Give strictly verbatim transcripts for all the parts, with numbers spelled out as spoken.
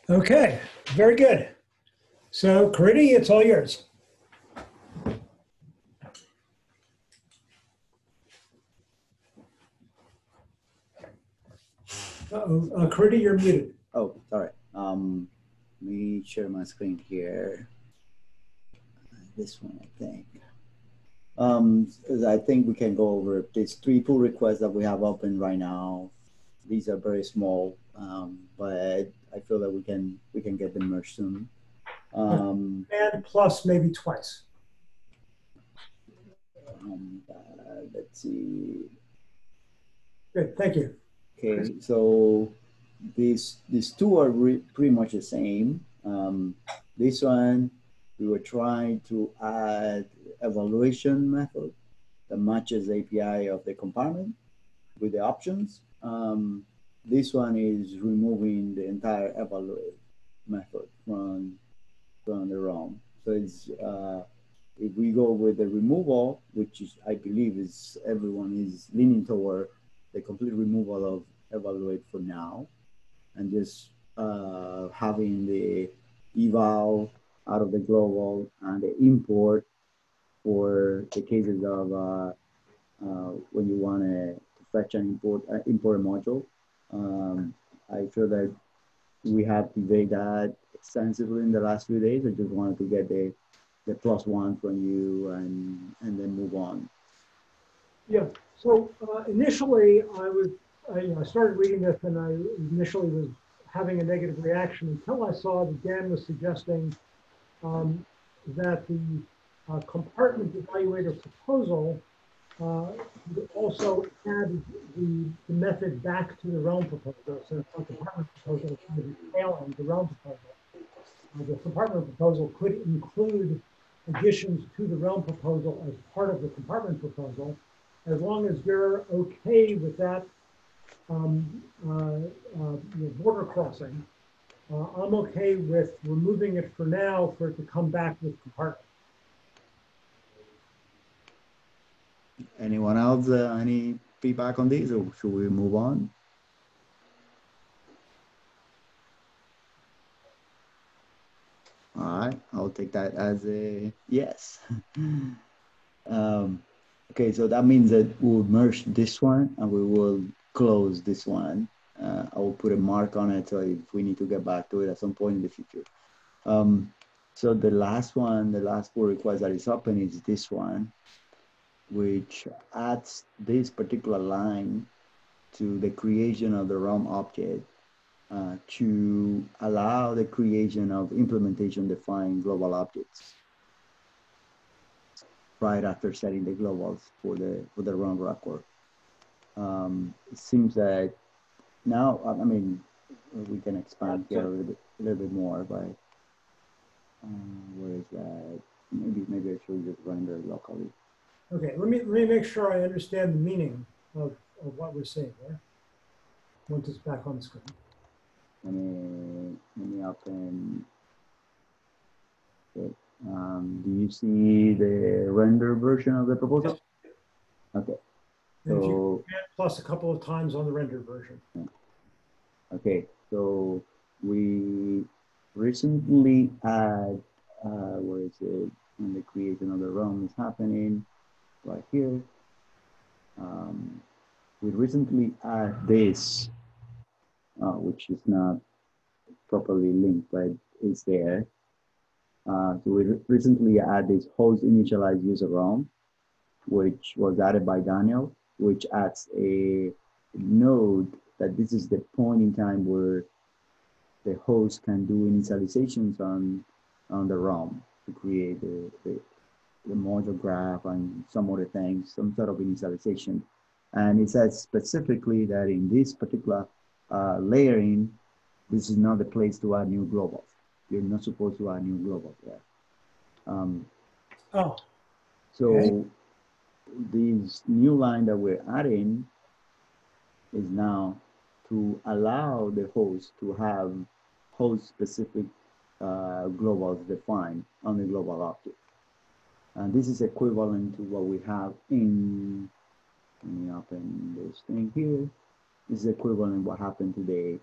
Okay, very good. So, Caridi, it's all yours. Uh-oh, uh, Caridi, you're muted. Oh, sorry. Um, let me share my screen here. This one, I think. Um, I think we can go over these three pull requests that we have open right now. These are very small, um, but I feel that we can we can get them merged soon. Um, And plus maybe twice. um, uh, let's see. Good, thank you. Okay, so these these two are pretty much the same. Um, this one, we were trying to add evaluation method that matches A P I of the compartment with the options. Um, this one is removing the entire evaluate method from from the ROM. So it's uh, if we go with the removal, which is I believe is everyone is leaning toward the complete removal of evaluate for now, and just uh, having the eval out of the global and the import for the cases of uh, uh, when you want to fetch and import uh, import a module. Um, I feel that we have debated that extensively in the last few days. I just wanted to get the the plus one from you and and then move on. Yeah. So uh, initially, I was I, you know, I started reading this, and I initially was having a negative reaction until I saw that Dan was suggesting um, that the uh, compartment evaluator proposal uh, also add the, the method back to the realm proposal. So the compartment proposal is going to be failing the realm proposal. Uh, the compartment proposal could include additions to the realm proposal as part of the compartment proposal, as long as you're okay with that um, uh, uh, border crossing. Uh, I'm okay with removing it for now for it to come back with compartment. Anyone else? Uh, any feedback on these, or should we move on? All right, I'll take that as a yes. um, okay, so that means that we'll merge this one and we will close this one. Uh, I will put a mark on it so if we need to get back to it at some point in the future. Um, so the last one, the last pull request that is open is this one, which adds this particular line to the creation of the realm object uh, to allow the creation of implementation defined global objects right after setting the globals for the for the realm record. Um, it seems that now, I mean, we can expand here a little bit, a little bit more, but um, where is that? Maybe maybe I should just render locally. Okay, let me let me make sure I understand the meaning of, of what we're saying here. Once it's back on the screen. Let me let me open it. Um, do you see the render version of the proposal? Yes. Okay. And if you So plus a couple of times on the render version. okay, so we recently add uh, where is it? And the creation of the realm is happening right here. Um, we recently add this, uh, which is not properly linked, but it's there. Uh, so we re recently add this host initialized user realm, which was added by Daniel, which adds a node that this is the point in time where the host can do initializations on, on the realm to create the, the, the module graph and some other things, some sort of initialization. And it says specifically that in this particular uh, layering, this is not the place to add new globals. You're not supposed to add new globals there. Um, oh, so okay. this new line that we're adding is now to allow the host to have host-specific uh, globals defined on the global object. And this is equivalent to what we have in, let me open this thing here. This is equivalent to what happened today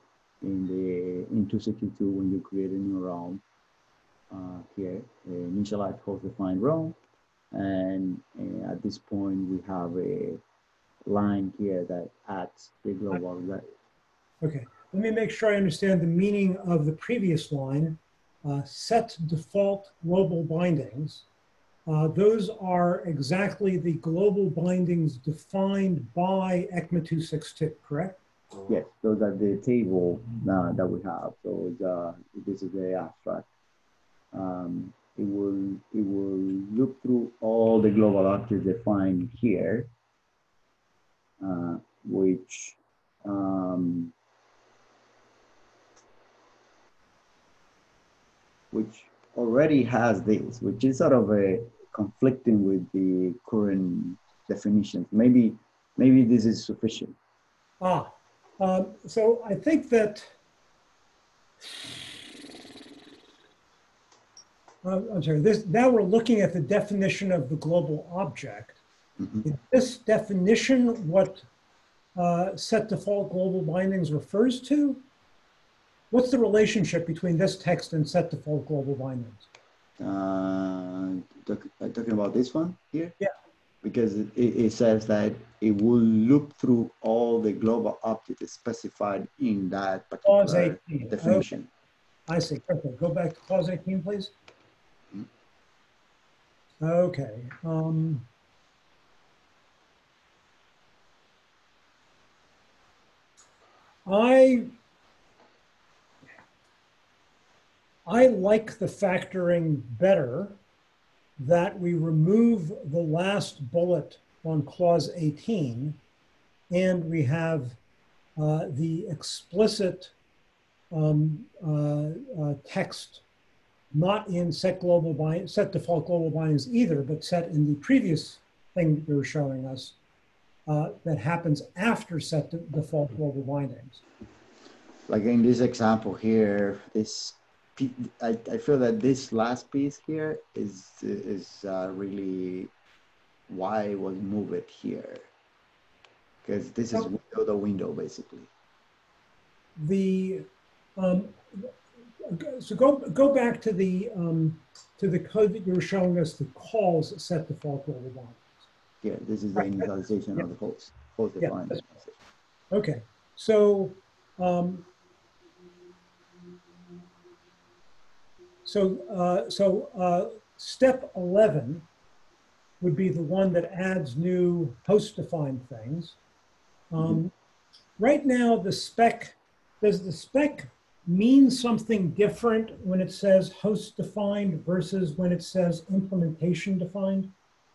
in the in two sixty-two when you create a new realm uh, here, initialize host defined realm, and uh, at this point we have a line here that adds the global. Okay, let me make sure I understand the meaning of the previous line. Uh, set default global bindings. Uh, those are exactly the global bindings defined by ECMA two sixty-two, correct? Yes, those are the table uh, that we have. So uh, this is the abstract. Um, it will it will look through all the global objects defined here, uh, which um, which already has this, which is sort of a conflicting with the current definitions. Maybe maybe this is sufficient. Ah, um, so I think that uh, I'm sorry. This now we're looking at the definition of the global object. Mm-hmm. Is this definition what uh, set default global bindings refers to? What's the relationship between this text and set default global bindings? Uh, talk, uh, talking about this one here? Yeah. Because it, it says that it will loop through all the global objects specified in that Clause particular eighteen. definition. Okay. I see. Okay, go back to clause eighteen, please. Mm-hmm. Okay. Um, I I like the factoring better that we remove the last bullet on clause eighteen and we have uh, the explicit um, uh, uh, text not in set global bind, set default global bindings either, but set in the previous thing that you were showing us uh, that happens after set de default global bindings. Like in this example here, this I, I feel that this last piece here is is uh, really why was moved here, because this is window to window basically. The um, so go go back to the um, to the code that you were showing us that calls set default global bindings. Yeah, this is the initialization yeah. of the host host defined. Yeah, okay, so. Um, So, uh, so uh, step eleven would be the one that adds new host-defined things. Um, mm-hmm. Right now, the spec, does the spec mean something different when it says host-defined versus when it says implementation-defined?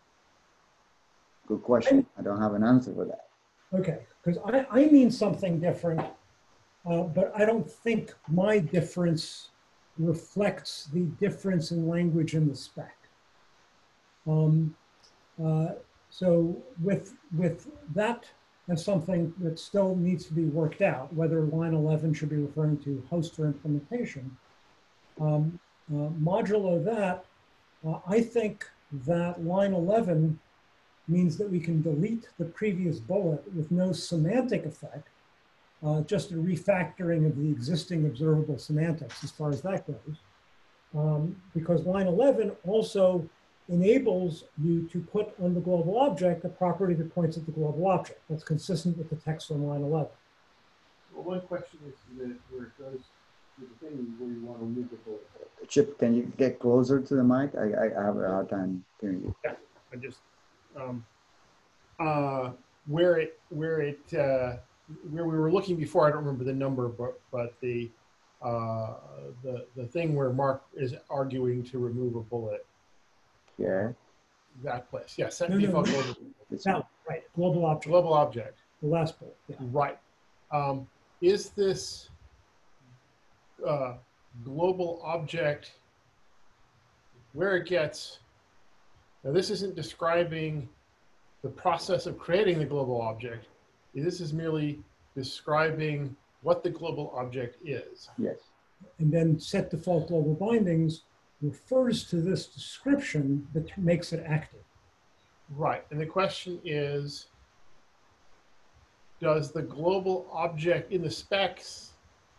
Good question. I don't have an answer for that. Okay, because I, I mean something different, uh, but I don't think my difference reflects the difference in language in the spec. Um, uh, so with, with that as something that still needs to be worked out, whether line eleven should be referring to host or implementation, um, uh, modulo that, uh, I think that line eleven means that we can delete the previous bullet with no semantic effect, Uh, just a refactoring of the existing observable semantics as far as that goes. Um, because line eleven also enables you to put on the global object a property that points at the global object. That's consistent with the text on line eleven. Well, one question is that where it goes to the thing where you want to move the bullet. Chip, can you get closer to the mic? I, I, I have a hard time hearing you. Yeah, I just, um, uh, where it, where it, uh, where we were looking before, I don't remember the number, but but the uh, the the thing where Mark is arguing to remove a bullet. Yeah. That place, yeah. Set No, default no, global. No, right. Global object. Global object. The last bullet. Yeah. Right. Um, is this uh, global object where it gets? Now, this isn't describing the process of creating the global object. This is merely describing what the global object is. Yes. And then set default global bindings refers to this description that makes it active. Right. And the question is, does the global object in the specs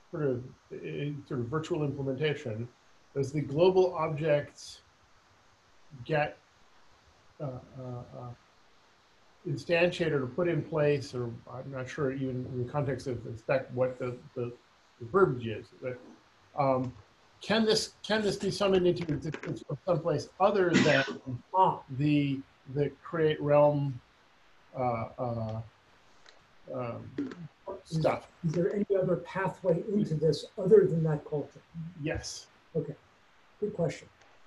sort of a sort of virtual implementation, does the global objects get uh, uh, uh, instantiated or put in place, or I'm not sure even in the context of the spec what the, the, the verbiage is, but um, can this can this be summoned into existence from someplace other than Ah, the the create realm uh, uh, um, stuff? is there any other pathway into this other than that culture? Yes. Okay, good question.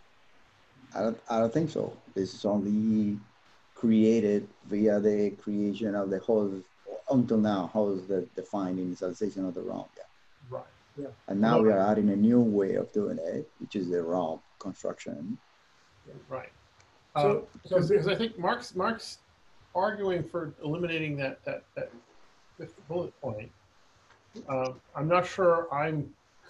I don't, I don't think so. This is only created via the creation of the host. Until now, host that define initialization of the realm. Yeah. Right. Yeah. And now we are adding a new way of doing it, which is the realm construction. Right. So- Uh, so- because I think Mark's Mark's arguing for eliminating that that that fifth bullet point. Uh, I'm not sure I'm.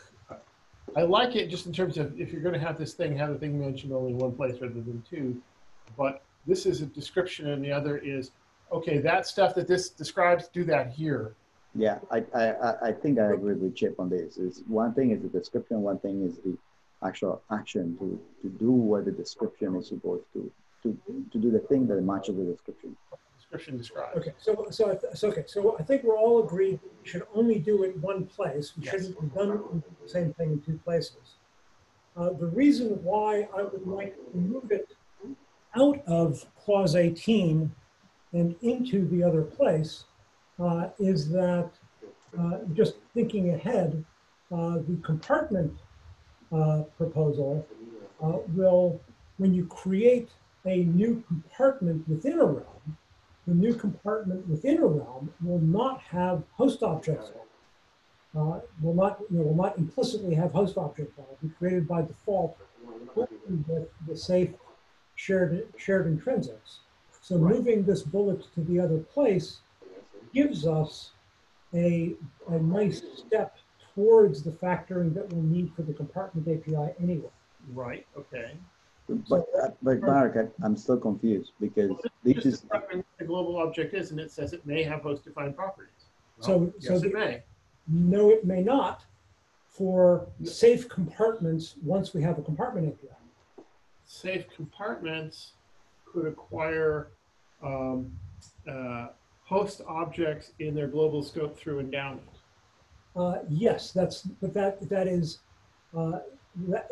I like it just in terms of if you're going to have this thing, have the thing mentioned only in one place rather than two. But this is a description, and the other is okay. That stuff that this describes, do that here. Yeah, I, I, I- I think I agree with Chip on this. Is one thing is the description, one thing is the actual action to, to do what the description is supposed to, to, to do the thing that matches the description. Description describes. Okay, so, so, I th- so, okay, so I think we're all agreed we should only do it one place. We Yes. shouldn't have done the same thing in two places. Uh, the reason why I would like to move it out of clause eighteen and into the other place uh, is that, uh, just thinking ahead, uh, the compartment uh, proposal uh, will, when you create a new compartment within a realm, the new compartment within a realm will not have host objects on it. Uh, will not, you know, will not implicitly have host objects on it. It'll be created by default with the safe shared shared intrinsics. So Right. moving this bullet to the other place gives us a, a nice step towards the factoring that we'll need for the compartment A P I anyway. Right. Okay. But, uh, but Mark, I, I'm still confused because this Just is, describing what the global object is, and it says it may have host-defined properties. Well, So- so yes, the- it may. No, it may not for safe compartments once we have a compartment A P I. Safe compartments could acquire um, uh, host objects in their global scope through endowment. Uh, yes, that's, but that, that is, uh, that,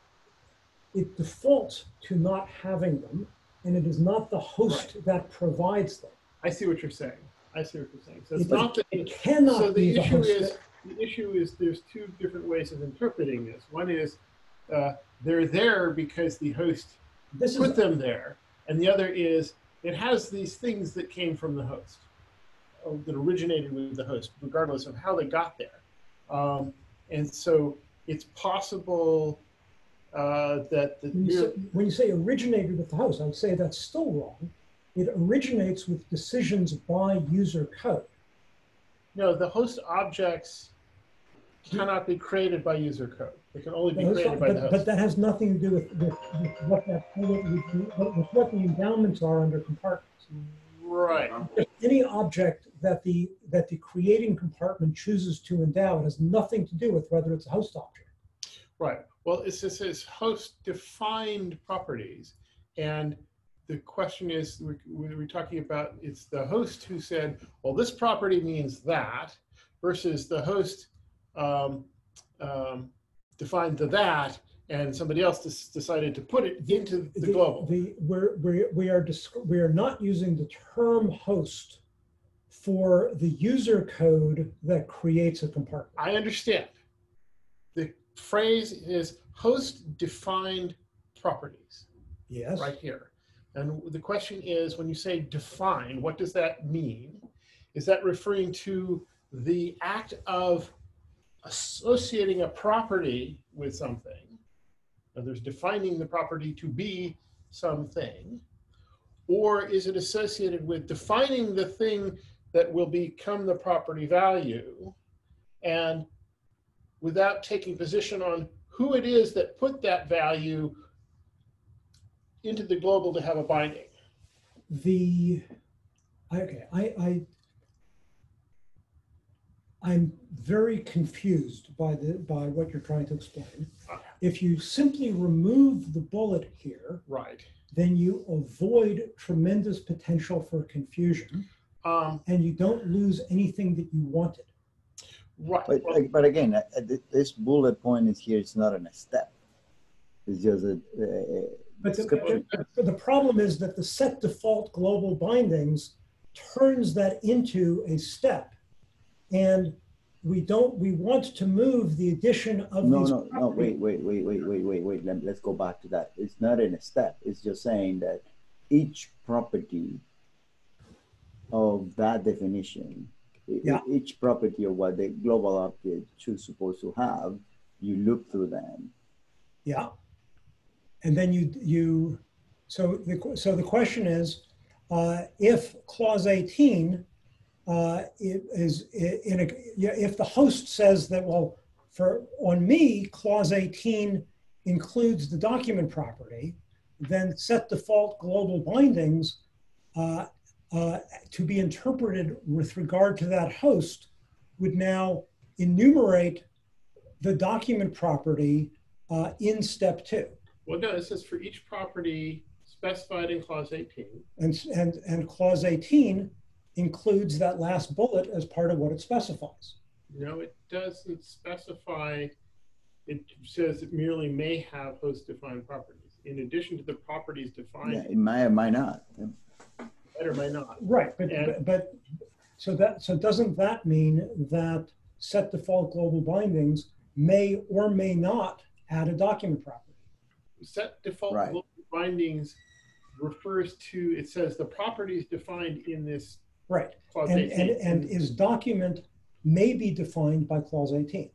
it defaults to not having them, and it is not the host that provides them. I see what you're saying. I see what you're saying. So it's It, not that it cannot so be the the issue host. is that- the issue is there's two different ways of interpreting this. One is uh, they're there because the host this put is, them there, and the other is it has these things that came from the host, or that originated with the host, regardless of how they got there. Um, and so it's possible uh, that the when you, mere, say, when you say originated with the host, I would say that's still wrong. It originates with decisions by user code. no, the host objects cannot be created by user code. They can only be The host- created by but, the host. but that has nothing to do with, with, with what that with, with, with what the endowments are under compartments. Right. Any object that the that the creating compartment chooses to endow, it has nothing to do with whether it's a host object. Right. Well, it says says host defined properties, and the question is, we're, we're talking about it's the host who said, well, this property means that, versus the host um, um, defined the that, and somebody else des- decided to put it into the, global. The, we're, we're, we, are disc- we are not using the term host for the user code that creates a compartment. I understand. The phrase is host defined properties. Yes. Right here. And the question is, when you say define, what does that mean? Is that referring to the act of associating a property with something? Now, there's defining the property to be something. Or is it associated with defining the thing that will become the property value, and without taking position on who it is that put that value into the global to have a binding? The, okay, I, I, I'm very confused by the by what you're trying to explain. If you simply remove the bullet here, Right. then you avoid tremendous potential for confusion, Um, and you don't lose anything that you wanted. right. But, Well, but again, uh, th- this bullet point is here, it's not in a step. It's just a, a But the, description. but the problem is that the set default global bindings turns that into a step, and we don't. We want to move the addition of No, these. no, no, properties- wait, wait, wait, wait, wait, wait, wait. Let, let's go back to that. It's not in a step. It's just saying that each property of that definition, e- Yeah. each property of what the global object should supposed to have, you look through them. Yeah. And then you you. So the so the question is, uh, if clause eighteen uh, is in a yeah, if the host says that, well, for on me clause eighteen includes the document property, then set default global bindings uh, uh, to be interpreted with regard to that host would now enumerate the document property uh, in step two. well, no, it says for each property specified in clause eighteen. And, and, and clause eighteen includes that last bullet as part of what it specifies. No, it doesn't specify. It says it merely may have host-defined properties. In addition to the properties defined, Yeah, it might or might not. might or may not. Right, but, And- but, but so that so doesn't that mean that set default global bindings may or may not add a document property? Set default Right. global bindings refers to, it says the properties defined in this Right, clause and, eighteen. and, and is document may be defined by clause eighteen.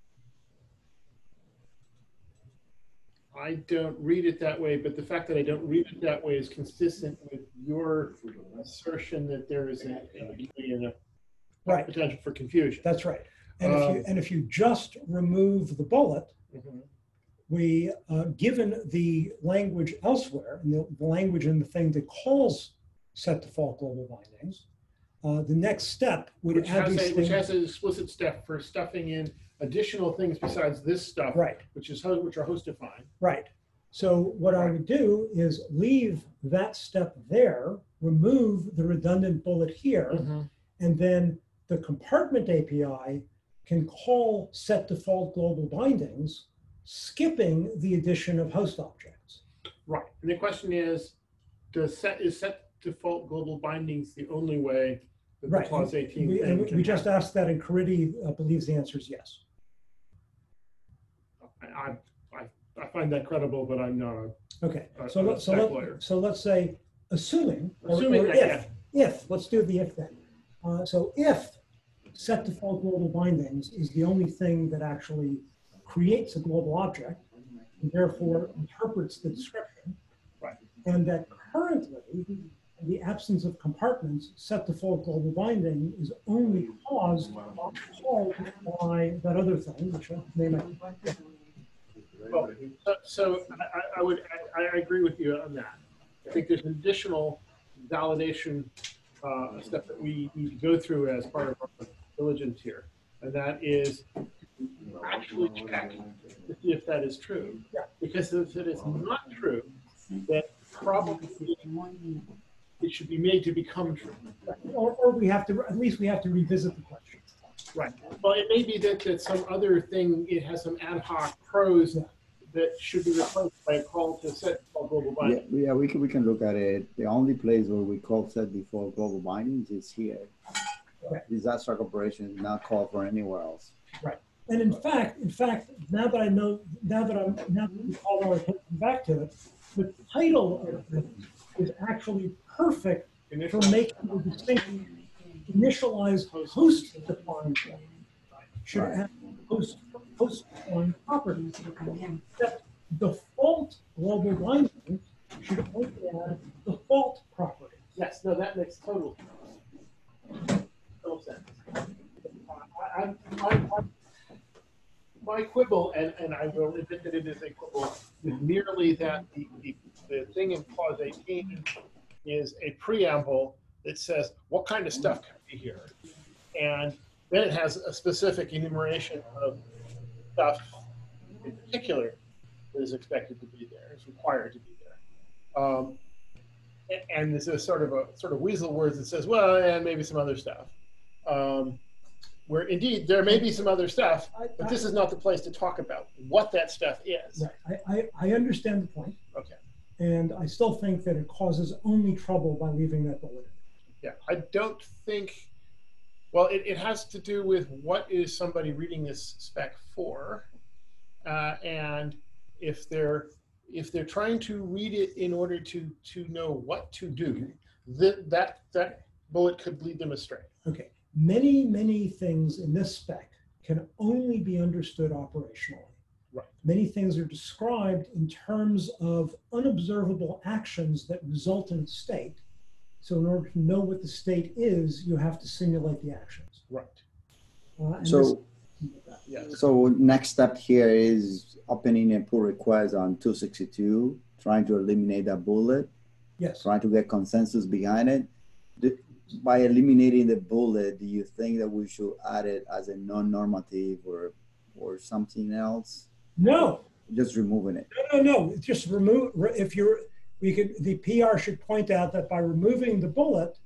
I don't read it that way, but the fact that I don't read it that way is consistent with your assertion that there is a, a, a Right. potential for confusion. That's right. And if you Um, and if you just remove the bullet, Mhm. we, uh, given the language elsewhere, and the, the language in the thing that calls set default global bindings, uh, the next step would Which add has, these a, things. which has an explicit step for stuffing in additional things besides this stuff, Right, which is ho- which are host defined. right. So what I would do is leave that step there, remove the redundant bullet here, and then the compartment A P I can call set default global bindings, skipping the addition of host objects. Right. And the question is, does set is set default global bindings the only way that Right. the clause eighteen We, thing and we- can we just happen? asked that, and Caridi uh, believes the answer is yes. I, I, I find that credible, but I'm not a, Okay, A- so a let, so spec let, lawyer. so let's say, assuming, or, Assuming or that, if, if, let's do the if then. Uh, so if set default global bindings is the only thing that actually creates a global object, and therefore interprets the description. Right. And that currently, in the absence of compartments, set default global binding is only caused caused by that other thing, which I name it. well, so, so I, I- I would, I, I agree with you on that. I think there's an additional validation uh, step that we need to go through as part of our diligence here. And that is actually check to see if that is true. Yeah. Because if it is not true, then probably it should be made to become true. Or, or we have to, at least we have to revisit the question. Right. Well, it may be that, that some other thing, it has some ad hoc pros Yeah. that should be replaced by a call to set default global Yeah, binding. yeah, we can, we can look at it. The only place where we call set default global bindings is here. Okay. Disaster operation is not called for anywhere else. And in fact, in fact, now that I know, now that I'm, now that we call our attention back to it, the title of it is actually perfect for Initial- making the distinction. Initialize host defined should Right. have host host defined properties. That default global binding should only add default property. Yes, no, that makes total, total sense. I, I, I, I, my quibble, and, and I will admit that it is a quibble, is merely that the, the, the thing in clause eighteen is a preamble that says what kind of stuff can be here. And then it has a specific enumeration of stuff in particular that is expected to be there, is required to be there. Um, and there's a sort of a sort of weasel words that says, well, and maybe some other stuff. Um, where indeed there may be some other stuff, but this is not the place to talk about what that stuff is. Right. I, I, I understand the point. Okay. And I still think that it causes only trouble by leaving that bullet. Yeah, I don't think, well, it, it has to do with what is somebody reading this spec for. Uh, and if they're if they're trying to read it in order to to know what to do, that that that bullet could lead them astray. Okay. Many, many things in this spec can only be understood operationally. Right. Many things are described in terms of unobservable actions that result in a state. So in order to know what the state is, you have to simulate the actions. Right. Uh, and So, Yes. so next step here is opening a pull request on two sixty-two, trying to eliminate that bullet, yes. trying to get consensus behind it. The, by eliminating the bullet, do you think that we should add it as a non-normative or or something else? No. Just removing it. No, no, no. Just remove. If you're, we could. The P R should point out that by removing the bullet,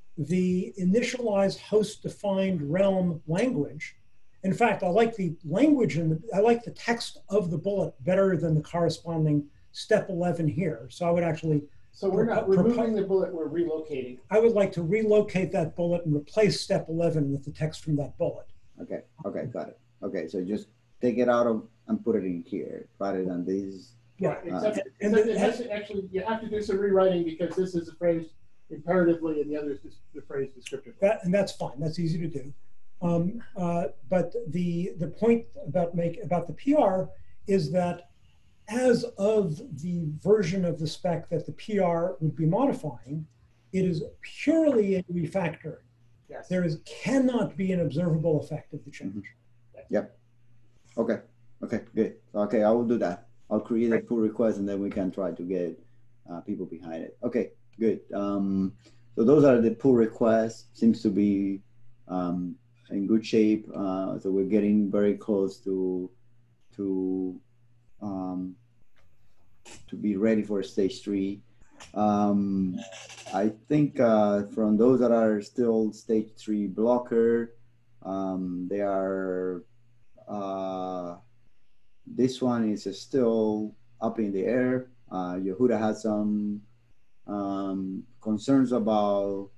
the initialized host-defined realm language. In fact, I like the language and I like the text of the bullet better than the corresponding step eleven here. So I would actually. So we're not removing the bullet, we're relocating. I would like to relocate that bullet and replace step eleven with the text from that bullet. Okay, okay, got it. Okay, so just take it out of and put it in here rather than these. Yeah, Except, uh, and except the- it has to actually, you have to do some rewriting because this is phrased imperatively and the other is the phrase descriptively. That, and that's fine. That's easy to do. Um, uh, but the the point about make about the P R is that as of the version of the spec that the P R would be modifying, it is purely a refactoring. Yes. There is cannot be an observable effect of the change. Mm-hmm. Yep. Okay. Okay. Good. Okay, I will do that. I'll create a pull request and then we can try to get uh, people behind it. Okay. Good. Um, so those are the pull requests. Seems to be um, in good shape. Uh, so we're getting very close to to um, to be ready for stage three. Um, I think uh, from those that are still stage three blocker, um, they are, uh, this one is still up in the air. Uh, Yehuda has some um, concerns about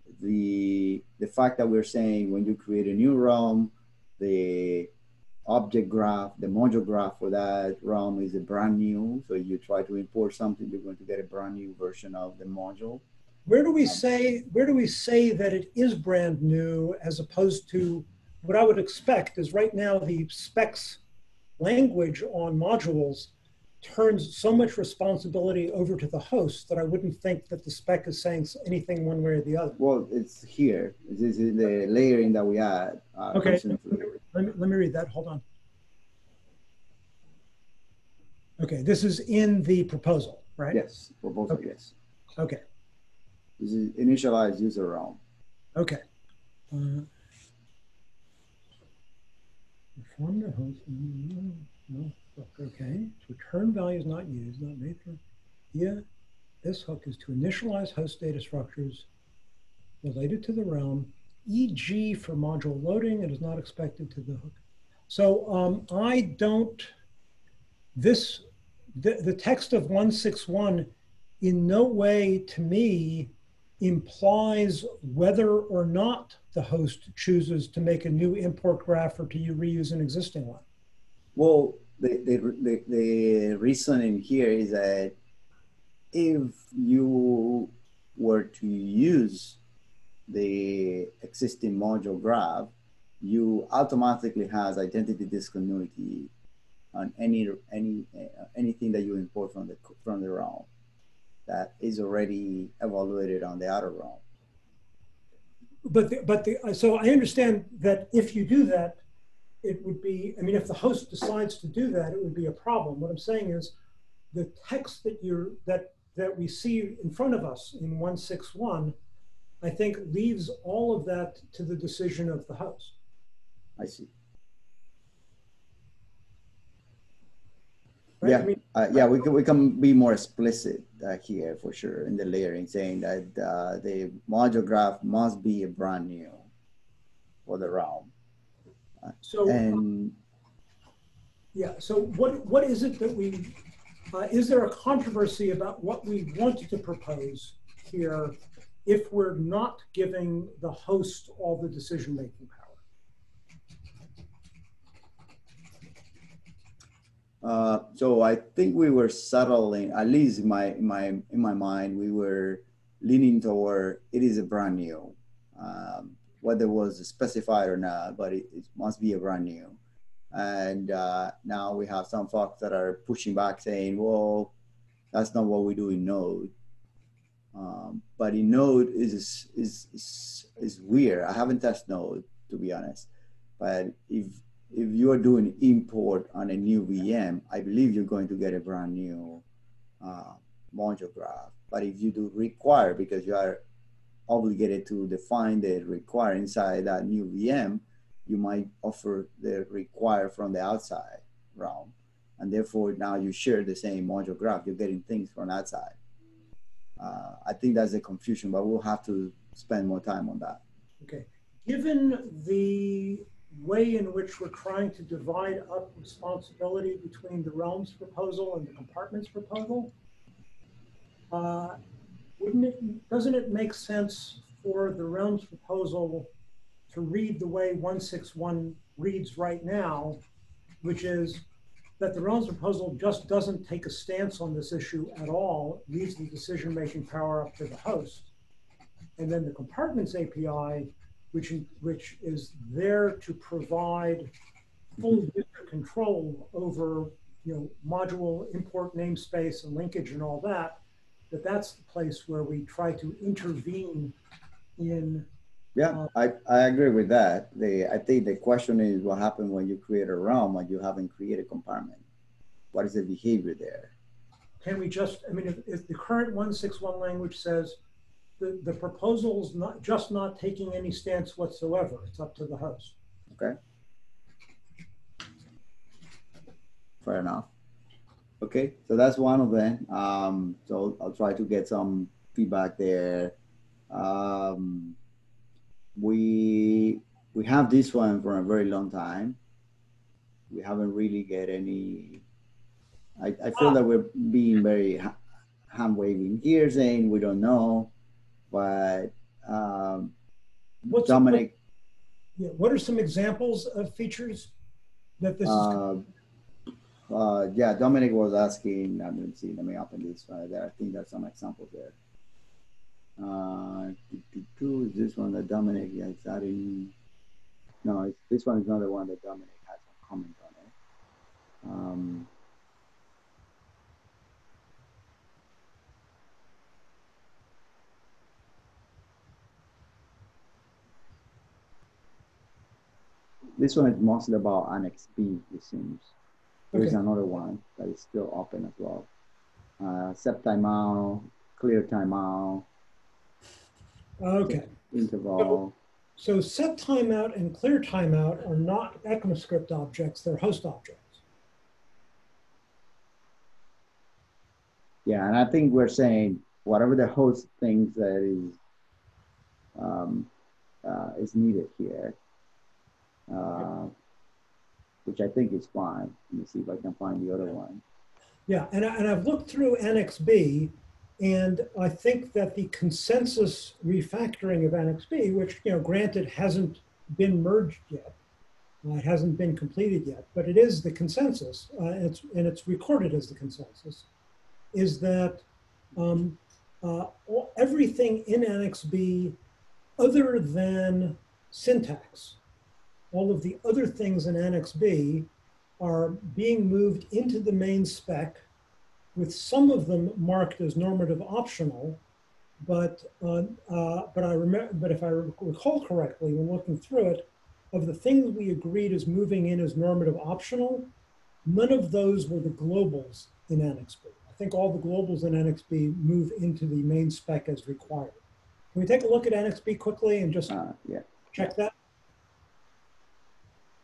the, the fact that we're saying when you create a new realm, the object graph, the module graph for that realm is a brand new. So you try to import something, you're going to get a brand new version of the module. Where do we say where do we say that it is brand new as opposed to what I would expect is right now the specs language on modules turns so much responsibility over to the host that I wouldn't think that the spec is saying anything one way or the other. Well, it's here. This is the layering that we add. Uh, Okay, recently. let me, let me read that. Hold on. Okay, this is in the proposal, right? Yes, proposal, Okay. yes. Okay, This is initialized user realm. okay. Uh, Perform the host. No, no, okay. Return value is not used, not made for. Yeah, this hook is to initialize host data structures related to the realm, for example for module loading. It is not expected to the hook. So um, I don't, this, the, the text of one sixty-one in no way to me implies whether or not the host chooses to make a new import graph or to reuse an existing one. Well, the, the, the, the reasoning here is that if you were to use the existing module graph, you automatically has identity discontinuity on any any uh, anything that you import from the from the realm that is already evaluated on the outer realm. But the, but the, so I understand that if you do that, it would be, I mean, if the host decides to do that, it would be a problem. What I'm saying is the text that you're, that, that we see in front of us in one sixty-one, I think leaves all of that to the decision of the host. I see. Right? Yeah, I mean, uh, yeah, we can we can be more explicit uh, here for sure in the layering, saying that uh, the module graph must be a brand new for the realm. Uh, so and yeah, so what what is it that we, uh, is there a controversy about what we wanted to propose here if we're not giving the host all the decision-making power? Uh, so I think we were settling, at least in my in my in my mind, we were leaning toward it is a brand new, um, whether it was specified or not, but it, it must be a brand new. And uh, now we have some folks that are pushing back, saying, "Well, that's not what we do in Node." Um, but in Node is is is is weird. I haven't touched Node, to be honest, but if if you are doing import on a new V M, I believe you're going to get a brand new uh, module graph. But if you do require, because you are obligated to define the require inside that new V M, you might offer the require from the outside realm. And therefore, now you share the same module graph. You're getting things from outside. Uh, I think that's a confusion, but we'll have to spend more time on that. Okay. Given the way in which we're trying to divide up responsibility between the realms proposal and the compartments proposal, uh, wouldn't it, doesn't it make sense for the realms proposal to read the way one sixty-one reads right now, which is that the realms proposal just doesn't take a stance on this issue at all, leaves the decision-making power up to the host. And then the compartments A P I, which, which is there to provide full user control over, you know, module import namespace and linkage and all that, that that's the place where we try to intervene in. Yeah, uh, I, I agree with that. The, I think the question is what happens when you create a realm and you haven't created a compartment? What is the behavior there? Can we just, I mean, if, if the current one sixty-one language says the, the proposal's not just not taking any stance whatsoever, it's up to the host. Okay. Fair enough. Okay, so that's one of them. Um, so I'll try to get some feedback there. Um, we we have this one for a very long time. We haven't really get any. I, I feel ah. that we're being very ha hand waving here, saying we don't know, but um, What's Dominic. What, yeah, what are some examples of features that this uh, is? Uh, yeah, Dominic was asking, let me see, let me open this one there. I think there's some examples there. Uh, is this one that Dominic is adding? No, it's, this one is not the one that Dominic has a comment on it. Um, this one is mostly about Annex B, it seems. There's okay. another one that is still open as well. Uh, set timeout, clear timeout. Okay. Interval. So, so set timeout and clear timeout are not ECMAScript objects, they're host objects. Yeah, and I think we're saying whatever the host thinks that is um, uh, is needed here. Uh, which I think is fine. Let me see if I can find the other one. Yeah, and, and I've looked through Annex B, and I think that the consensus refactoring of Annex B, which, you know, granted hasn't been merged yet, uh, it hasn't been completed yet, but it is the consensus, uh, and, it's, and it's recorded as the consensus, is that um, uh, all, everything in Annex B other than syntax, all of the other things in Annex B are being moved into the main spec, with some of them marked as normative optional. But uh, uh, but I remember, but if I recall correctly, when looking through it, of the things we agreed as moving in as normative optional, none of those were the globals in Annex B. I think all the globals in Annex B move into the main spec as required. Can we take a look at Annex B quickly and just uh, yeah. check that?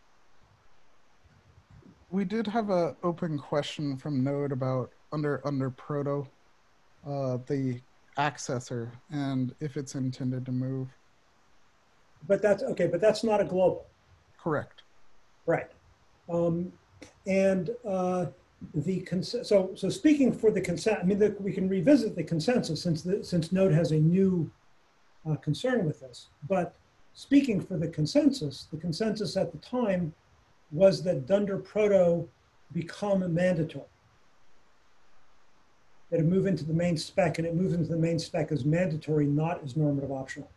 we did have a open question from Node about under under Proto, uh, the accessor, and if it's intended to move. But that's okay, but that's not a global. Correct. Right. Um, and uh, the cons- so so speaking for the consent, I mean, the, we can revisit the consensus since the, since Node has a new uh, concern with this. But speaking for the consensus, the consensus at the time was that Dunder Proto become mandatory. That it move into the main spec, and it moves into the main spec as mandatory, not as normative optional.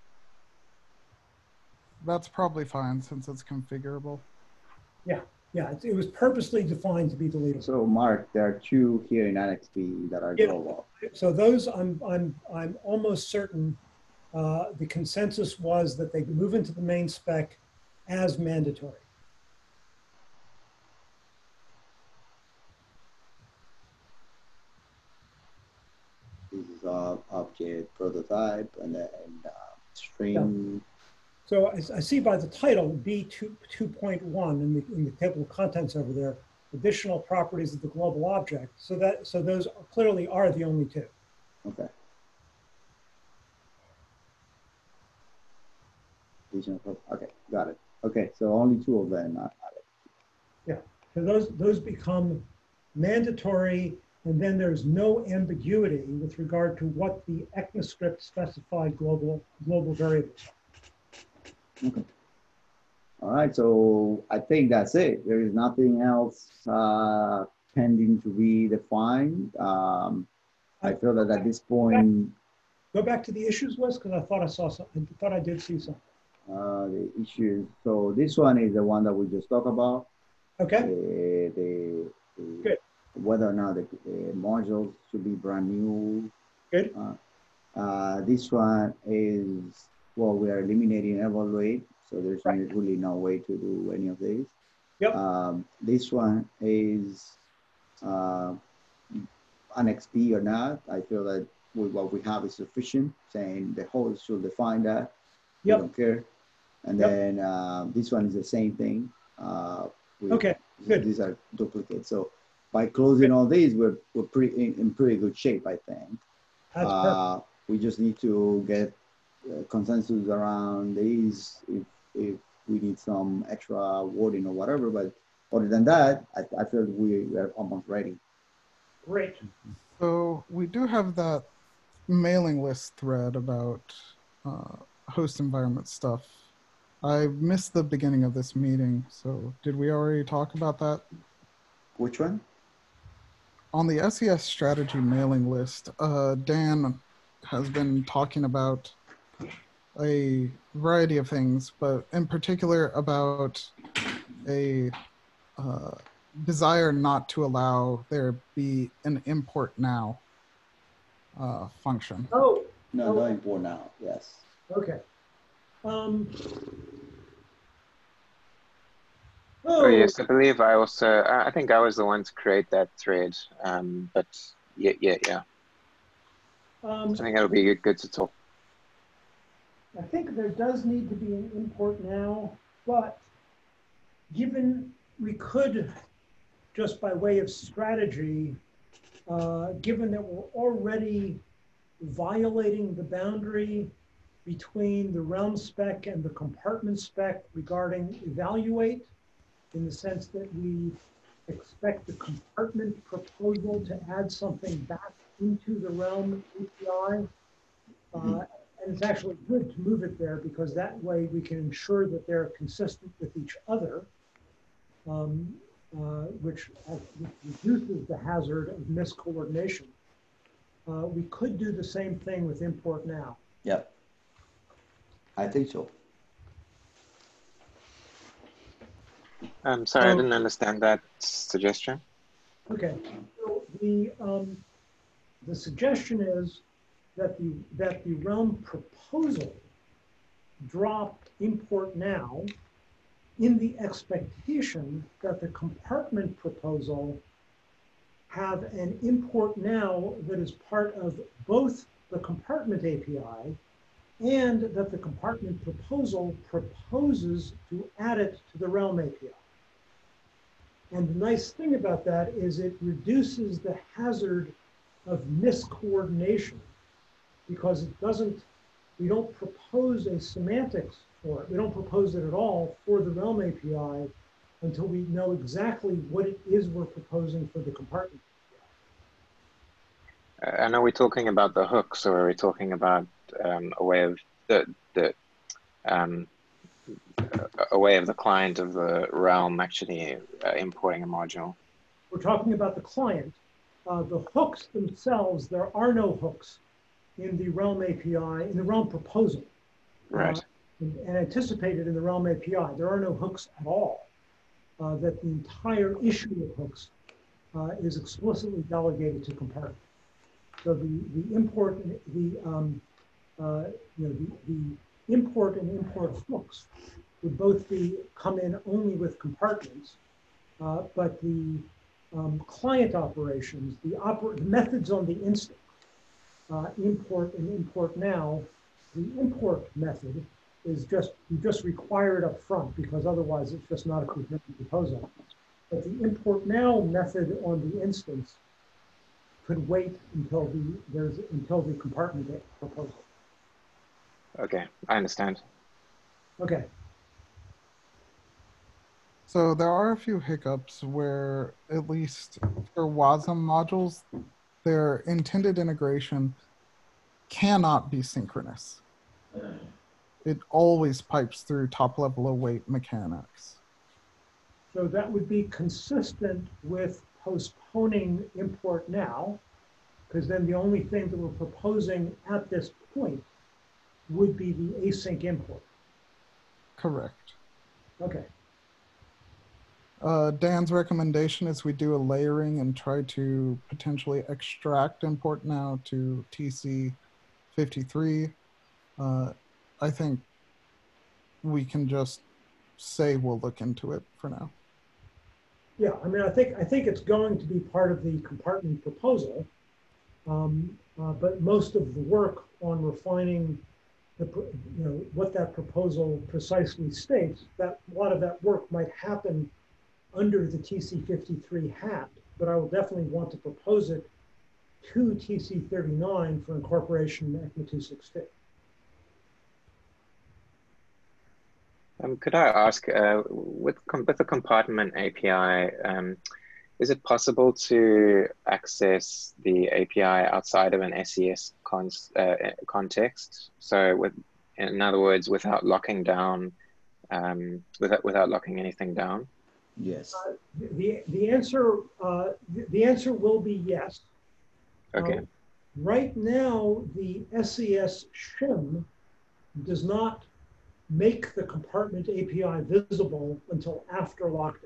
That's probably fine since it's configurable. Yeah, yeah, it, it was purposely defined to be deleted. So Mark, there are two here in Annex B that are Yeah. global. So those, I'm, I'm, I'm almost certain uh, the consensus was that they move into the main spec as mandatory. This is uh, object prototype and then uh, string. So I, I see by the title B two point one in the, in the table of contents over there, additional properties of the global object. So that so those clearly are the only two. Okay. Okay, got it. Okay, so only two of them are added. Yeah, so those those become mandatory, and then there's no ambiguity with regard to what the ECMAScript specified global global variables are. Okay. All right, so I think that's it. There is nothing else uh, pending to be defined. Um, I feel that at this point, go back to the issues list because I thought I saw some. I thought I did see some. uh, the issues. So this one is the one that we just talked about. Okay. The, the, the Good. Whether or not the, the modules should be brand new. Good. Uh, uh, this one is, well, we are eliminating evaluate. So there's Right. really no way to do any of these. Yep. Um, this one is uh, Annex B or not. I feel that we, what we have is sufficient, saying the host should define that. Yep. We don't care. And Yep. then uh, this one is the same thing. Uh, we, Okay, good. These are duplicates. So by closing all these, we're, we're pretty in, in pretty good shape, I think. That's Uh, we just need to get uh, consensus around these if, if we need some extra wording or whatever. But other than that, I, I feel we are almost ready. Great. So we do have that mailing list thread about uh, host environment stuff. I missed the beginning of this meeting, so did we already talk about that? Which one? On the S E S strategy mailing list, uh, Dan has been talking about a variety of things, but in particular about a uh, desire not to allow there be an import now uh, function. Oh, No, Oh. no import now. Yes. okay. Um, Oh yes, I believe I also. I I think I was the one to create that thread. Um, but yeah, yeah, yeah. um, I think it'll be good, good to talk. I think there does need to be an import now, but given we could, just by way of strategy, uh, given that we're already violating the boundary between the realm spec and the compartment spec regarding evaluate, in the sense that we expect the compartment proposal to add something back into the realm A P I. Uh, and it's actually good to move it there because that way we can ensure that they're consistent with each other, um, uh, which, uh, which reduces the hazard of miscoordination. Uh, we could do the same thing with import now. Yep. I think so. I'm sorry, I Oh. didn't understand that suggestion. Okay, so the um, the suggestion is that the that the realm proposal drop import now in the expectation that the compartment proposal have an import now that is part of both the compartment A P I and that the compartment proposal proposes to add it to the realm A P I. And the nice thing about that is it reduces the hazard of miscoordination because it doesn't, we don't propose a semantics for it. We don't propose it at all for the Realm A P I until we know exactly what it is we're proposing for the compartment. I know we're talking about the hooks, or are we talking about um, a way of the the um, a way of the client of the Realm actually uh, importing a module? We're talking about the client. Uh, the hooks themselves, there are no hooks in the Realm A P I, in the Realm proposal. Right. Uh, and, and anticipated in the Realm A P I. There are no hooks at all. Uh, that the entire issue of hooks uh, is explicitly delegated to compartment. So the, the import, the, um, uh, you know, the, the import and import hooks would both be come in only with compartments, uh, but the um, client operations, the, oper the methods on the instance, uh, import and import now, the import method is just, you just require it up front because otherwise it's just not a coherent proposal. But the import now method on the instance could wait until the, there's, until the compartment proposal. Okay, I understand. Okay. So there are a few hiccups where, at least for WASM modules, their intended integration cannot be synchronous. It always pipes through top level await mechanics. So that would be consistent with postponing import now, because then the only thing that we're proposing at this point would be the async import. Correct. Okay. Uh, Dan's recommendation is we do a layering and try to potentially extract import now to T C fifty-three. Uh, I think we can just say we'll look into it for now. Yeah, I mean, I think I think it's going to be part of the compartment proposal, um, uh, but most of the work on refining the, you know, what that proposal precisely states, that a lot of that work might happen under the T C fifty-three hat, but I will definitely want to propose it to T C thirty-nine for incorporation in ECMA two sixty. Um, could I ask, uh, with, with the compartment A P I, um, is it possible to access the A P I outside of an S E S con uh, context? So, with, in other words, without locking down, um, without without locking anything down? Yes. Uh, the the answer uh, the, the answer will be yes. Okay. Um, right now, the S E S shim does not make the compartment A P I visible until after lockdown.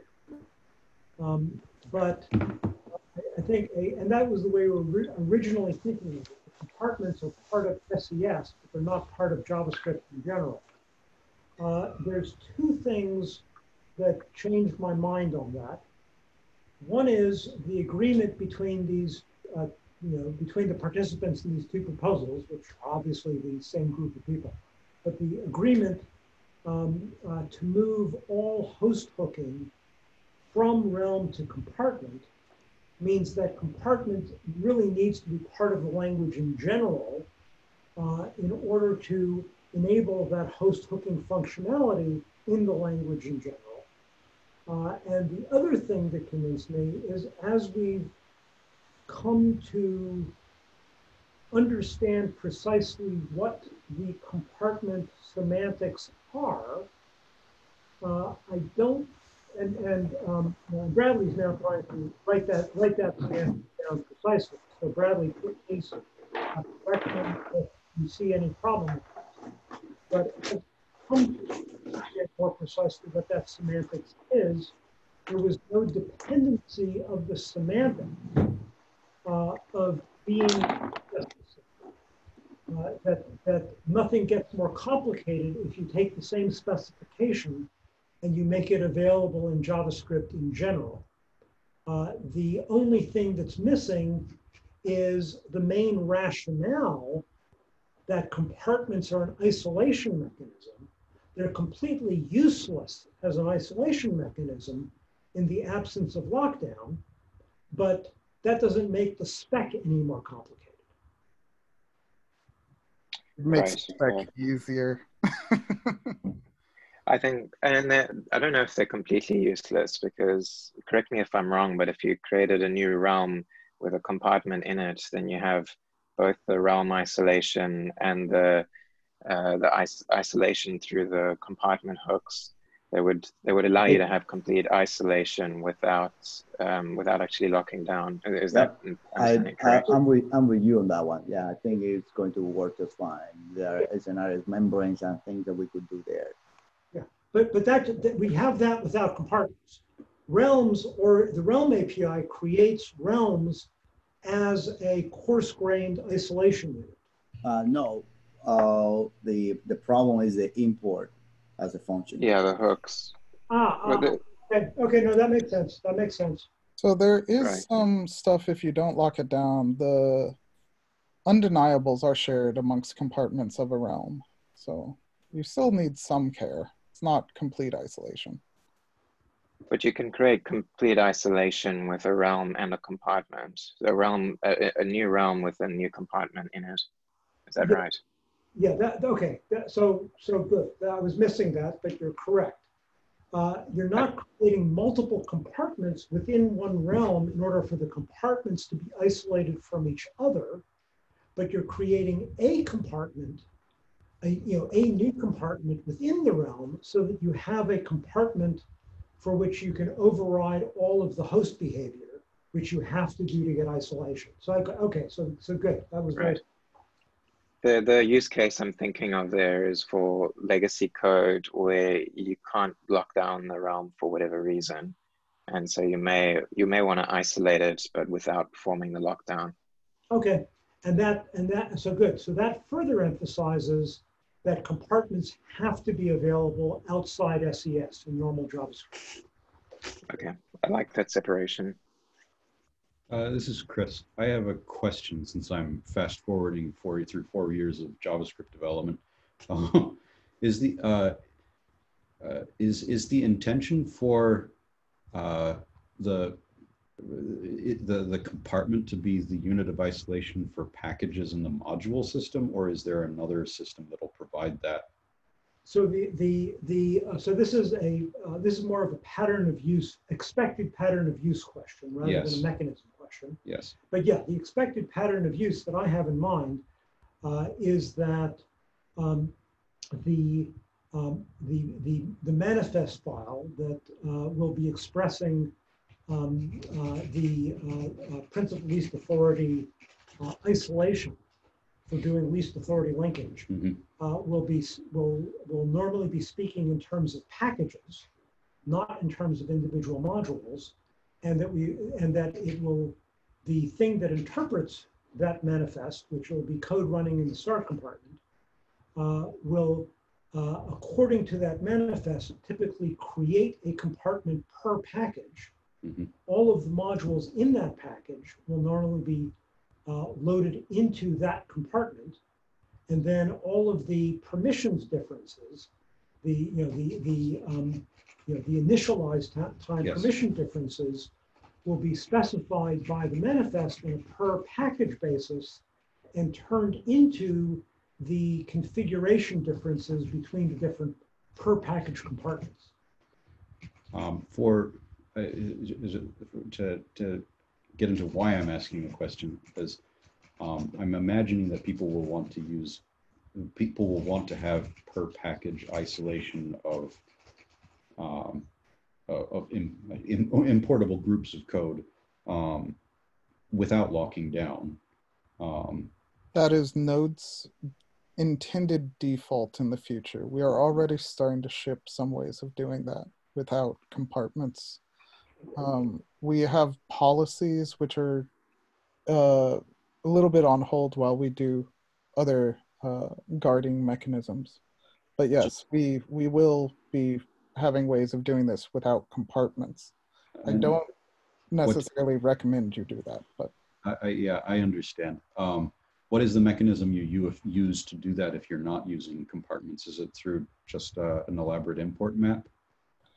Um, but I think, a, and that was the way we were originally thinking of it. The compartments are part of S E S, but they're not part of JavaScript in general. Uh, there's two things that changed my mind on that. One is the agreement between these, uh, you know, between the participants in these two proposals, which are obviously the same group of people, but the agreement um, uh, to move all host hooking from Realm to compartment means that compartment really needs to be part of the language in general uh, in order to enable that host hooking functionality in the language in general. Uh, and the other thing that convinced me is as we've come to understand precisely what the compartment semantics are, uh, I don't, and, and um, Bradley's now trying to write that, write that semantic down precisely. So Bradley, please uh, correct me if you see any problem with this. But as come to understand more precisely what that semantics is, there was no dependency of the semantic uh, of being just uh, that, that nothing gets more complicated if you take the same specification and you make it available in JavaScript in general. Uh, the only thing that's missing is the main rationale that compartments are an isolation mechanism. They're completely useless as an isolation mechanism in the absence of lockdown, but that doesn't make the spec any more complicated. It makes Right, spec right. easier. I think, and they're- I don't know if they're completely useless because, correct me if I'm wrong, but if you created a new realm with a compartment in it, then you have both the realm isolation and the uh, the is isolation through the compartment hooks. They would they would allow you to have complete isolation without um, without actually locking down. Is that I, understanding I, correct? I'm with I'm with you on that one. Yeah, I think it's going to work just fine. There is an membranes and things that we could do there. Yeah, but but that, that we have that without compartments. Realms, or the Realm A P I, creates realms as a coarse-grained isolation unit. Uh, no, uh, the the problem is the import as a function. Yeah, the hooks. Ah, ah Well, the, okay, okay, no, that makes sense. That makes sense. So there is Right. some stuff, if you don't lock it down, the undeniables are shared amongst compartments of a realm. So you still need some care. It's not complete isolation. But you can create complete isolation with a realm and a compartment. A realm, a, a new realm with a new compartment in it. Is that Yeah. right? Yeah, that, okay, that, so, so good. I was missing that, but you're correct. Uh, you're not creating multiple compartments within one realm in order for the compartments to be isolated from each other, but you're creating a compartment, a, you know, a new compartment within the realm so that you have a compartment for which you can override all of the host behavior, which you have to do to get isolation. So, I, okay, so, so good. That was Right. great. The, the use case I'm thinking of there is for legacy code where you can't lock down the realm for whatever reason. And so you may, you may want to isolate it, but without performing the lockdown. Okay, and that, and that, so good. So that further emphasizes that compartments have to be available outside S E S in normal JavaScript. Okay, I like that separation. Uh, this is Chris. I have a question since I'm fast forwarding four through four years of JavaScript development. Uh, is the uh, uh, is is the intention for uh, the the the compartment to be the unit of isolation for packages in the module system, or is there another system that'll provide that? So the the the uh, so this is a uh, this is more of a pattern of use, expected pattern of use question rather Yes. than a mechanism question. Yes. But yeah, the expected pattern of use that I have in mind uh, is that um, the, um, the the the manifest file that uh, will be expressing um, uh, the uh, uh, principal least authority uh, isolation for doing least authority linkage Mm-hmm. uh, will be will will normally be speaking in terms of packages, not in terms of individual modules, and that we and that it will the thing that interprets that manifest, which will be code running in the start compartment, uh, will uh, according to that manifest typically create a compartment per package. Mm-hmm. All of the modules in that package will normally be uh, loaded into that compartment, and then all of the permissions differences, the you know the the um, you know the initialized time Yes. permission differences, will be specified by the manifest on a per package basis, and turned into the configuration differences between the different per package compartments. Um, for uh, is, is it, to to get into why I'm asking the question, because um, I'm imagining that people will want to use people will want to have per package isolation of um, of in, in, importable groups of code um, without locking down. Um, That is Node's intended default in the future. We are already starting to ship some ways of doing that without compartments. Um, we have policies which are uh, a little bit on hold while we do other uh, guarding mechanisms. But yes, we, we will be having ways of doing this without compartments. I and don't necessarily recommend you do that, but I, I, yeah, I understand. Um, what is the mechanism you, you use to do that if you're not using compartments? Is it through just uh, an elaborate import map?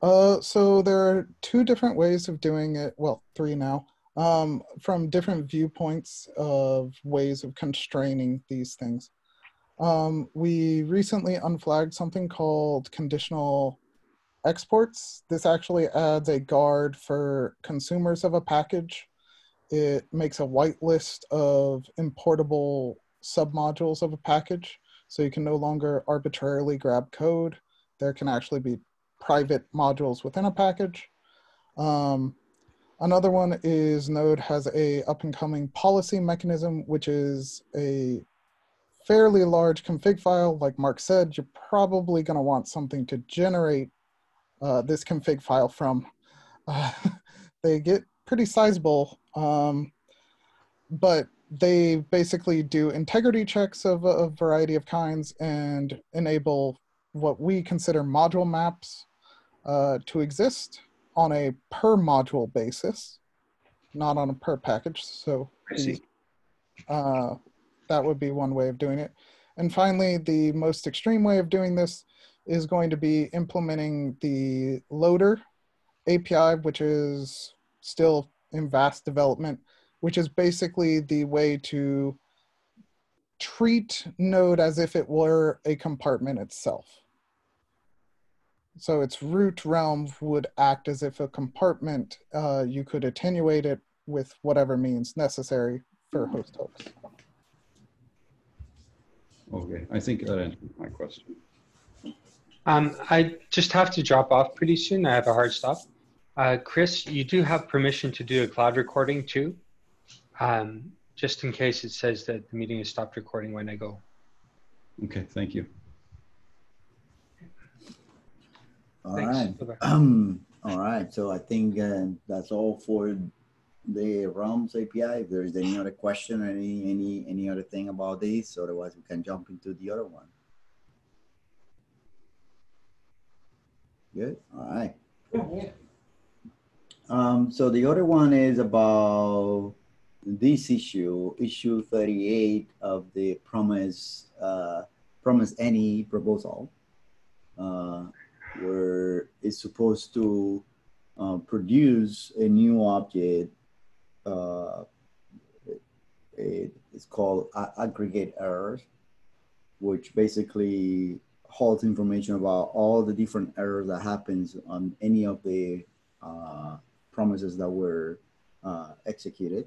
Uh, so there are two different ways of doing it. Well, three now, um, from different viewpoints of ways of constraining these things. Um, we recently unflagged something called conditional exports. This actually adds a guard for consumers of a package. It makes a whitelist of importable submodules of a package, so you can no longer arbitrarily grab code. There can actually be private modules within a package. Um, another one is Node has a up and coming policy mechanism, which is a fairly large config file. Like Mark said, you're probably going to want something to generate uh, this config file from. Uh, they get pretty sizable, um, but they basically do integrity checks of a, a variety of kinds and enable what we consider module maps uh, to exist on a per module basis, not on a per package. So I see. these, uh, that would be one way of doing it. And finally, the most extreme way of doing this is going to be implementing the loader A P I, which is still in vast development, which is basically the way to treat Node as if it were a compartment itself. So its root realm would act as if a compartment. Uh, you could attenuate it with whatever means necessary for host hooks. Okay, I think that answers my question. Um, I just have to drop off pretty soon. I have a hard stop. Uh, Chris, you do have permission to do a cloud recording too, um, just in case it says that the meeting has stopped recording when I go. Okay, thank you. All Thanks. right. Bye-bye. Um, all right. So I think uh, that's all for the realms A P I. If there's any other question or any any any other thing about this, otherwise we can jump into the other one. Good. All right. Yeah. Um, so the other one is about this issue, issue thirty-eight of the Promise uh, Promise Any proposal, uh, where it's supposed to uh, produce a new object. Uh, it, it's called aggregate errors, which basically holds information about all the different errors that happens on any of the uh, promises that were uh, executed.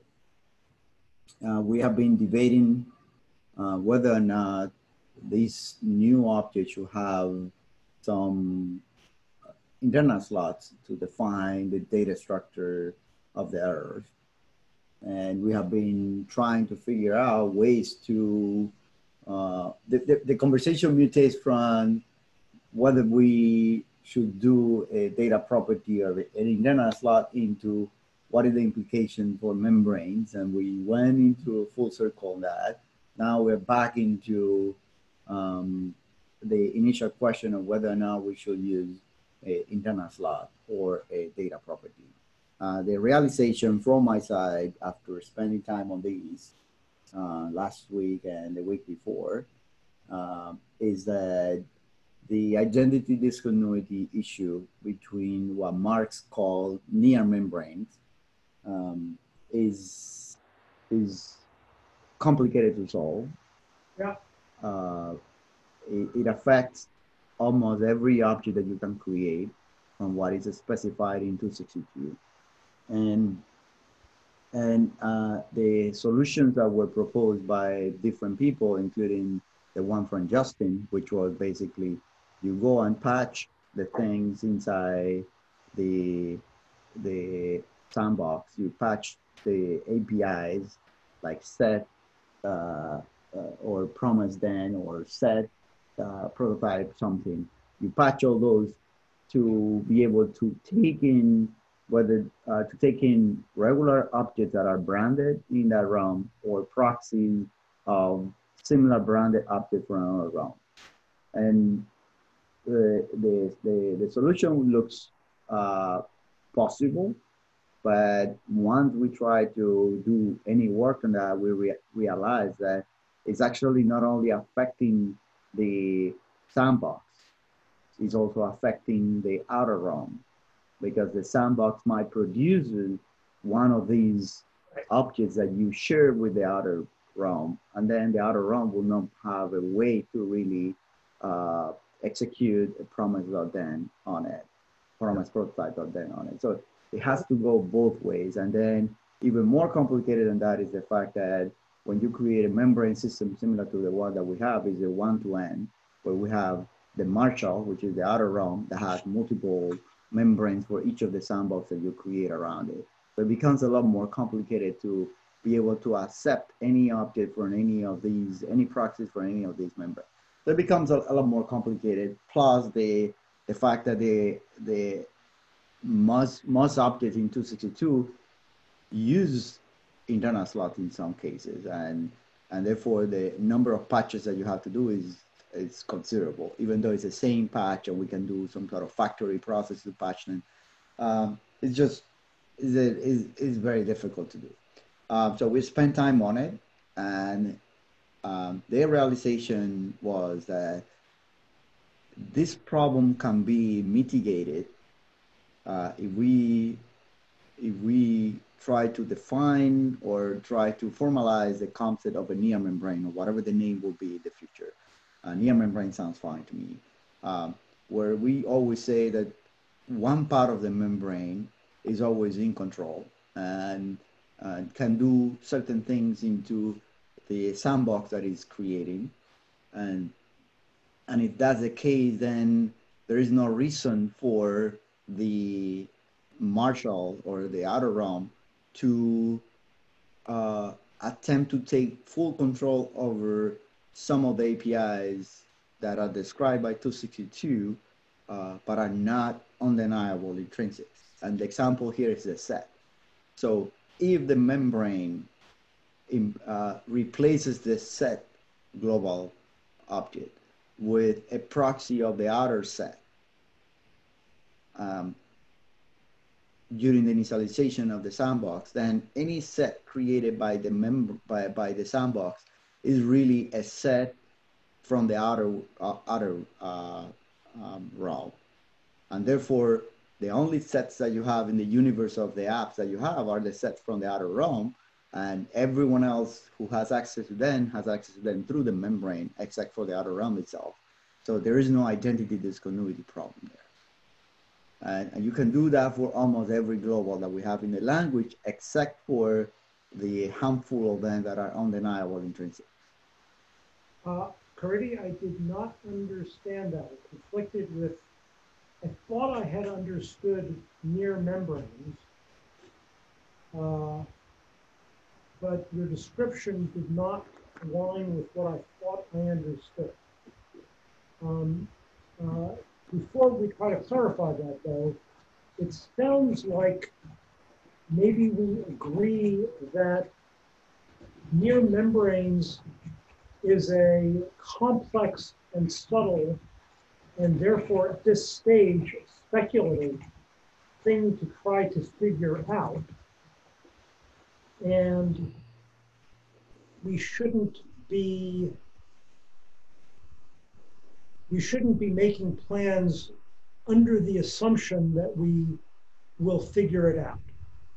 Uh, we have been debating uh, whether or not this new object should have some internal slots to define the data structure of the errors. And we have been trying to figure out ways to, uh, the, the, the conversation mutates from whether we should do a data property or an internal slot into what is the implication for membranes. And we went into a full circle on that. Now we're back into um, the initial question of whether or not we should use an internal slot or a data property. Uh, the realization from my side after spending time on these uh, last week and the week before um, is that the identity discontinuity issue between what Marx called near membranes um, is, is complicated to solve. Yeah. Uh, it, it affects almost every object that you can create from what is specified in two sixty-two. And, and uh, the solutions that were proposed by different people, including the one from Justin, which was basically you go and patch the things inside the, the sandbox, you patch the A P Is like set uh, uh, or promise then or set uh, prototype something. You patch all those to be able to take in whether uh, to take in regular objects that are branded in that realm or proxies of similar branded objects from another realm. And the, the, the, the solution looks uh, possible, but once we try to do any work on that, we re realize that it's actually not only affecting the sandbox, it's also affecting the outer realm. because the sandbox might produce one of these objects that you share with the outer realm, and then the outer realm will not have a way to really uh, execute a promise.then on it, promise prototype.then on it. So it has to go both ways. And then even more complicated than that is the fact that when you create a membrane system similar to the one that we have, is a one-to-n, where we have the Marshall, which is the outer realm, that has multiple membranes for each of the sandbox that you create around it. So it becomes a lot more complicated to be able to accept any object from any of these, any proxies for any of these membranes. So it becomes a, a lot more complicated, plus the, the fact that the, the most, most objects in two sixty-two use internal slots in some cases, and, and therefore the number of patches that you have to do is, is considerable, even though it's the same patch and we can do some sort of factory process to patch them. Um, it's just, is is is very difficult to do. Um, so we spent time on it, and um, their realization was that this problem can be mitigated uh, if we if we try to define or try to formalize the concept of a near membrane, or whatever the name will be in the future. Uh, near membrane sounds fine to me, um, where we always say that one part of the membrane is always in control and uh, can do certain things into the sandbox that is creating. And, and if that's the case, then there is no reason for the Marshall or the outer realm to uh, attempt to take full control over some of the A P Is that are described by two sixty-two, uh, but are not undeniable intrinsics. And the example here is the set. So if the membrane in, uh, replaces the set global object with a proxy of the outer set um, during the initialization of the sandbox, then any set created by the member by, by the sandbox is really a set from the outer uh, outer uh, um, realm, and therefore the only sets that you have in the universe of the apps that you have are the sets from the outer realm, and everyone else who has access to them has access to them through the membrane, except for the outer realm itself. So there is no identity discontinuity problem there. And, and you can do that for almost every global that we have in the language, except for the handful of them that are undeniable intrinsic. Uh, Caridi, I did not understand that. It conflicted with, I thought I had understood near membranes, uh, but your description did not align with what I thought I understood. Um, uh, before we try to clarify that, though, it sounds like maybe we agree that near membranes is a complex and subtle, and therefore at this stage, speculative thing to try to figure out. And we shouldn't be, we shouldn't be making plans under the assumption that we will figure it out.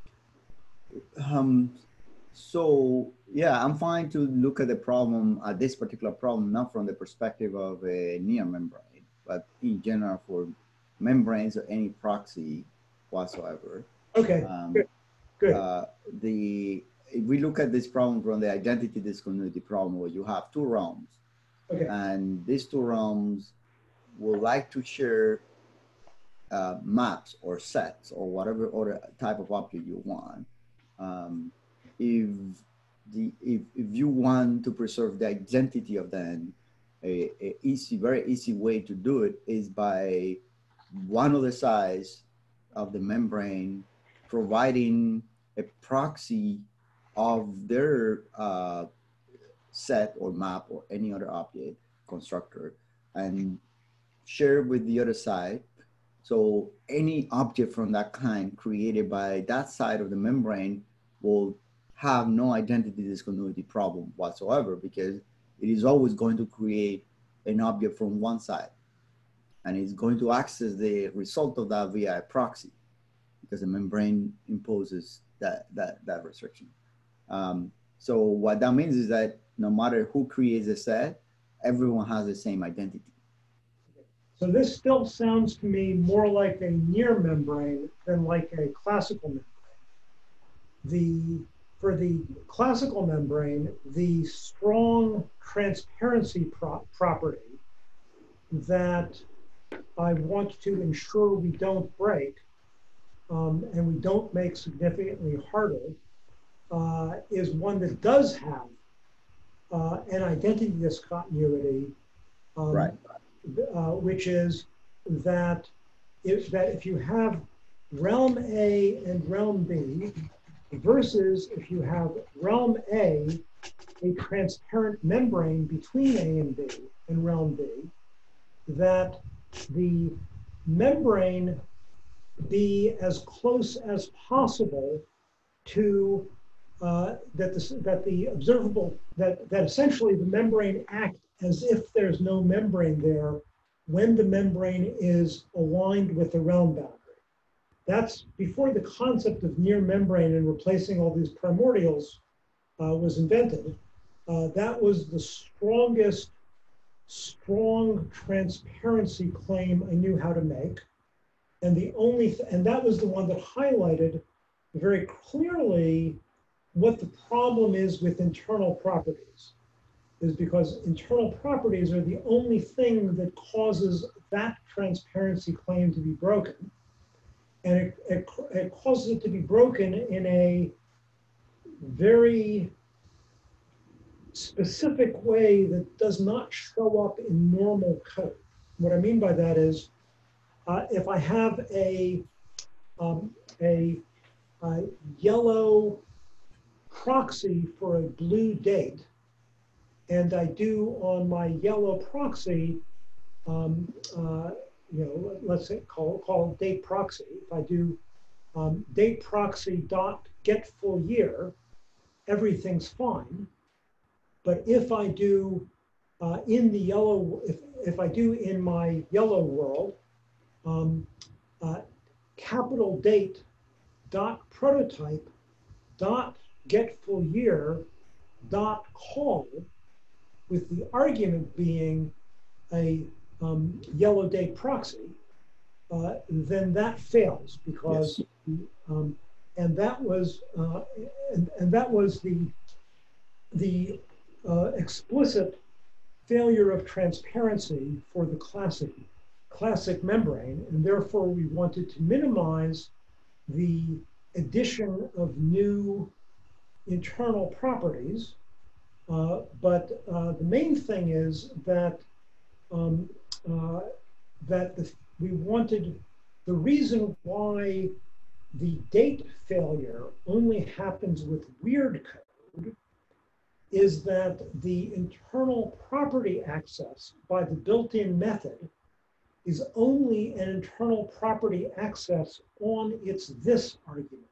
Um, so yeah, I'm fine to look at the problem, at this particular problem, not from the perspective of a near membrane, but in general for membranes or any proxy whatsoever. Okay, um, good. Good. Uh, the, if we look at this problem from the identity discontinuity problem, where you have two realms, Okay. and these two realms would like to share uh, maps or sets or whatever other type of object you want. Um, if the if, if you want to preserve the identity of them, a, a easy, very easy way to do it is by one of the sides of the membrane providing a proxy of their uh, set or map or any other object constructor, and share with the other side. So any object from that kind created by that side of the membrane will have no identity discontinuity problem whatsoever, because it is always going to create an object from one side, and it's going to access the result of that via a proxy. because the membrane imposes that, that, that restriction. Um, so what that means is that no matter who creates a set, everyone has the same identity. So this still sounds to me more like a near membrane than like a classical membrane. The, for the classical membrane, the strong transparency pro property that I want to ensure we don't break um, and we don't make significantly harder uh, is one that does have uh, an identity discontinuity, um, Right. uh, which is that if, that if you have realm A and realm B versus if you have realm A, a transparent membrane between A and B and realm B, that the membrane be as close as possible to uh, that, the, that the observable, that, that essentially the membrane act as if there's no membrane there when the membrane is aligned with the realm boundary. That's before the concept of near membrane and replacing all these primordials uh, was invented. Uh, that was the strongest, strong transparency claim I knew how to make. And the only, th and that was the one that highlighted very clearly what the problem is with internal properties, is because internal properties are the only thing that causes that transparency claim to be broken. And it, it, it causes it to be broken in a very specific way that does not show up in normal code. What I mean by that is, uh, if I have a, um, a, a yellow proxy for a blue date, and I do on my yellow proxy, um, uh, you know, let's say call, call date proxy. If I do um, date proxy dot get full year, everything's fine. But if I do uh, in the yellow, if, if I do in my yellow world, um, uh, capital date dot prototype dot get full year dot call, with the argument being a um, yellow date proxy, uh, then that fails because, yes. um, and that was, uh, and, and that was the the uh, explicit failure of transparency for the classic classic membrane, and therefore we wanted to minimize the addition of new internal properties. Uh, but uh, the main thing is that um, uh, that the, we wanted, the reason why the date failure only happens with weird code is that the internal property access by the built-in method is only an internal property access on its this argument.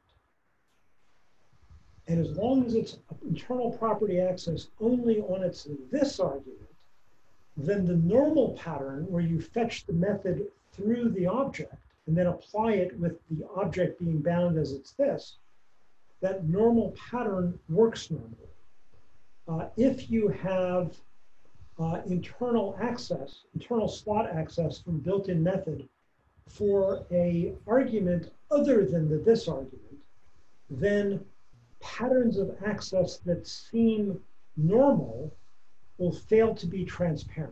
And as long as it's internal property access only on its this argument, then the normal pattern where you fetch the method through the object and then apply it with the object being bound as it's this, that normal pattern works normally. Uh, if you have uh, internal access, internal slot access from built-in method for a argument other than the this argument, then patterns of access that seem normal will fail to be transparent.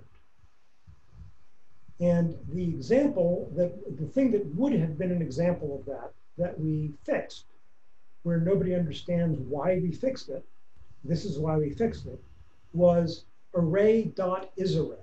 And the example that, the thing that would have been an example of that, that we fixed, where nobody understands why we fixed it, this is why we fixed it, was array.isArray.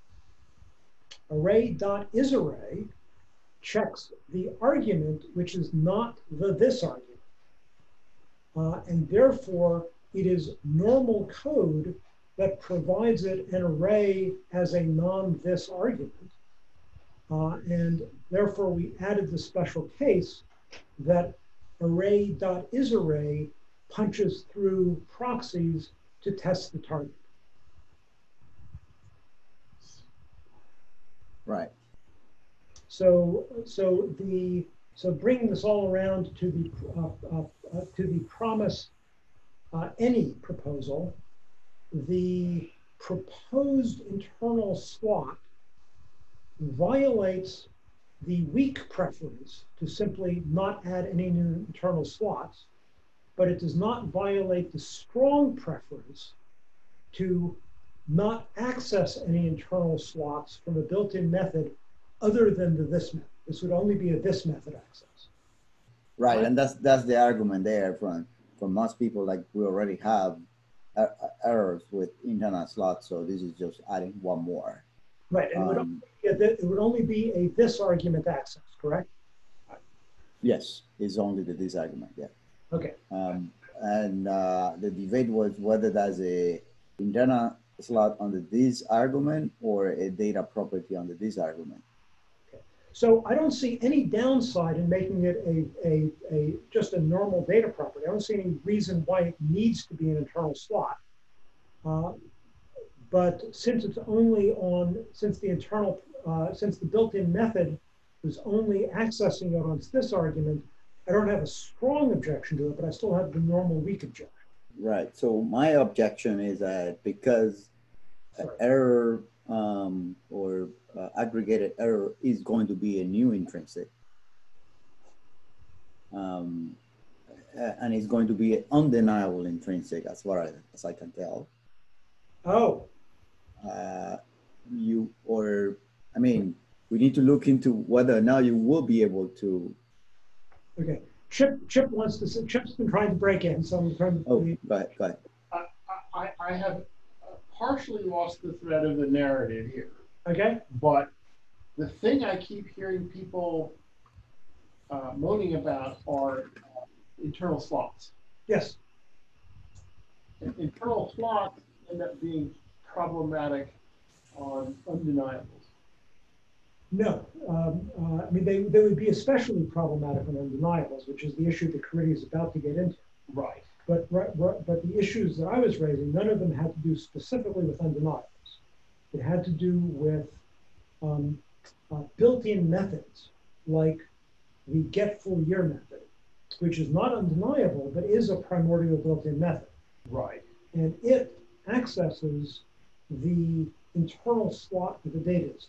Array.isArray checks the argument which is not the this argument. Uh, and therefore, it is normal code that provides it an array as a non-this argument. Uh, and therefore, we added the special case that array.isArray punches through proxies to test the target. Right. So, so the So bringing this all around to the, uh, uh, uh, to the promise uh, any proposal, the proposed internal slot violates the weak preference to simply not add any new internal slots, but it does not violate the strong preference to not access any internal slots from a built-in method other than the this method. This would only be a this method access. Right, Right. and that's that's the argument there from from most people. Like we already have er errors with internal slots, so this is just adding one more. Right, and it would, Um, only be a, thi- it would only be a this argument access, correct? yes, it's only the this argument. Yeah. Okay, Um, and uh, the debate was whether that's a internal slot under this argument or a data property under this argument. so I don't see any downside in making it a, a, a just a normal data property. I don't see any reason why it needs to be an internal slot. Uh, but since it's only on, since the internal, uh, since the built-in method is only accessing it on this argument, I don't have a strong objection to it, but I still have the normal weak objection. Right. So my objection is that because uh, Sorry. error um, or uh, aggregated error is going to be a new intrinsic, um, a- and it's going to be an undeniable intrinsic as far as, as I can tell. Oh, Uh, you or I mean, we need to look into whether or not you will be able to. okay. Chip, Chip wants to, say- Chip's been trying to break in, so I'm trying to. Oh, go ahead. Go ahead. I, I, I have partially lost the thread of the narrative here, Okay, but the thing I keep hearing people uh, moaning about are uh, internal slots. yes, And internal slots end up being problematic on undeniables. no. Um, uh, I mean, they, they would be especially problematic on undeniables, which is the issue the committee is about to get into. Right. But, right, right, but the issues that I was raising, none of them had to do specifically with undeniables. It had to do with um, uh, built-in methods like the get full year method, which is not undeniable, but is a primordial built-in method. Right. And it accesses the internal slot of the data instance.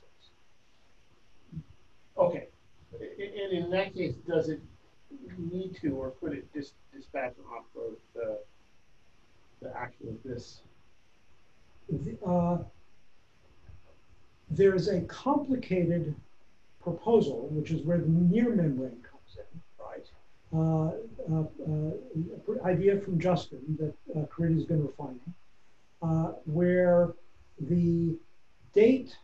Okay. And in that case, does it need to, or could it just dispatch off of the, the actual this? The, uh, there's a complicated proposal, which is where the near membrane comes in. Right. Uh, uh, uh, idea from Justin that uh, Caridy's been refining, uh, where the date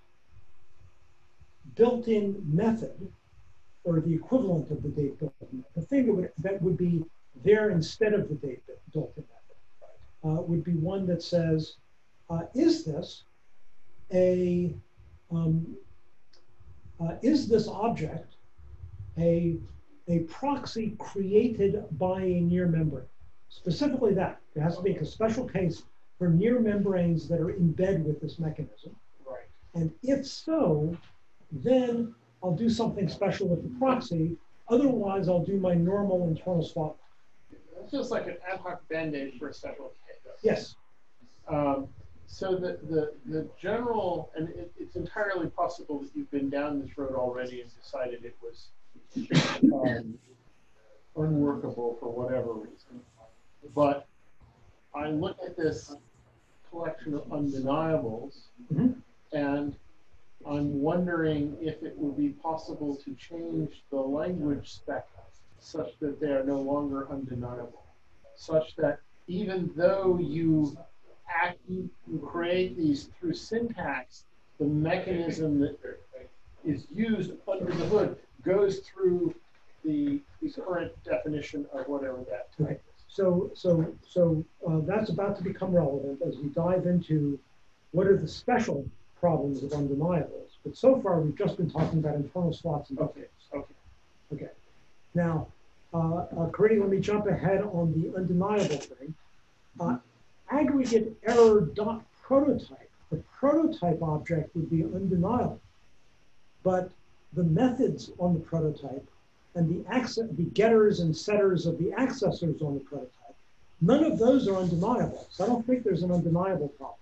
built-in method, or the equivalent of the date built-in method, the thing that would, that would be there instead of the date built-in method, uh, would be one that says, uh, is this a, um, uh, is this object a a proxy created by a near membrane? Specifically that. There has to be a special case for near membranes that are in bed with this mechanism. Right. And if so, then I'll do something special with the proxy. Otherwise, I'll do my normal internal swap. That feels like an ad hoc band-aid for a special case. Yes. Um, so the, the, the general, and it, it's entirely possible that you've been down this road already and decided it was um, unworkable for whatever reason. But I look at this collection of undeniables, Mhm. and I'm wondering if it would be possible to change the language spec such that they are no longer undeniable, such that even though you act, you, you create these through syntax, the mechanism that is used under the hood goes through the, the current definition of whatever that type is. So, so, so uh, that's about to become relevant as we dive into what are the special problems of undeniables. But so far, we've just been talking about internal slots and Okay, okay. Okay. Now, uh, uh, Caridy, let me jump ahead on the undeniable thing. Uh, aggregate error dot prototype. The prototype object would be undeniable, but the methods on the prototype and the access, the getters and setters of the accessors on the prototype, none of those are undeniable. So I don't think there's an undeniable problem.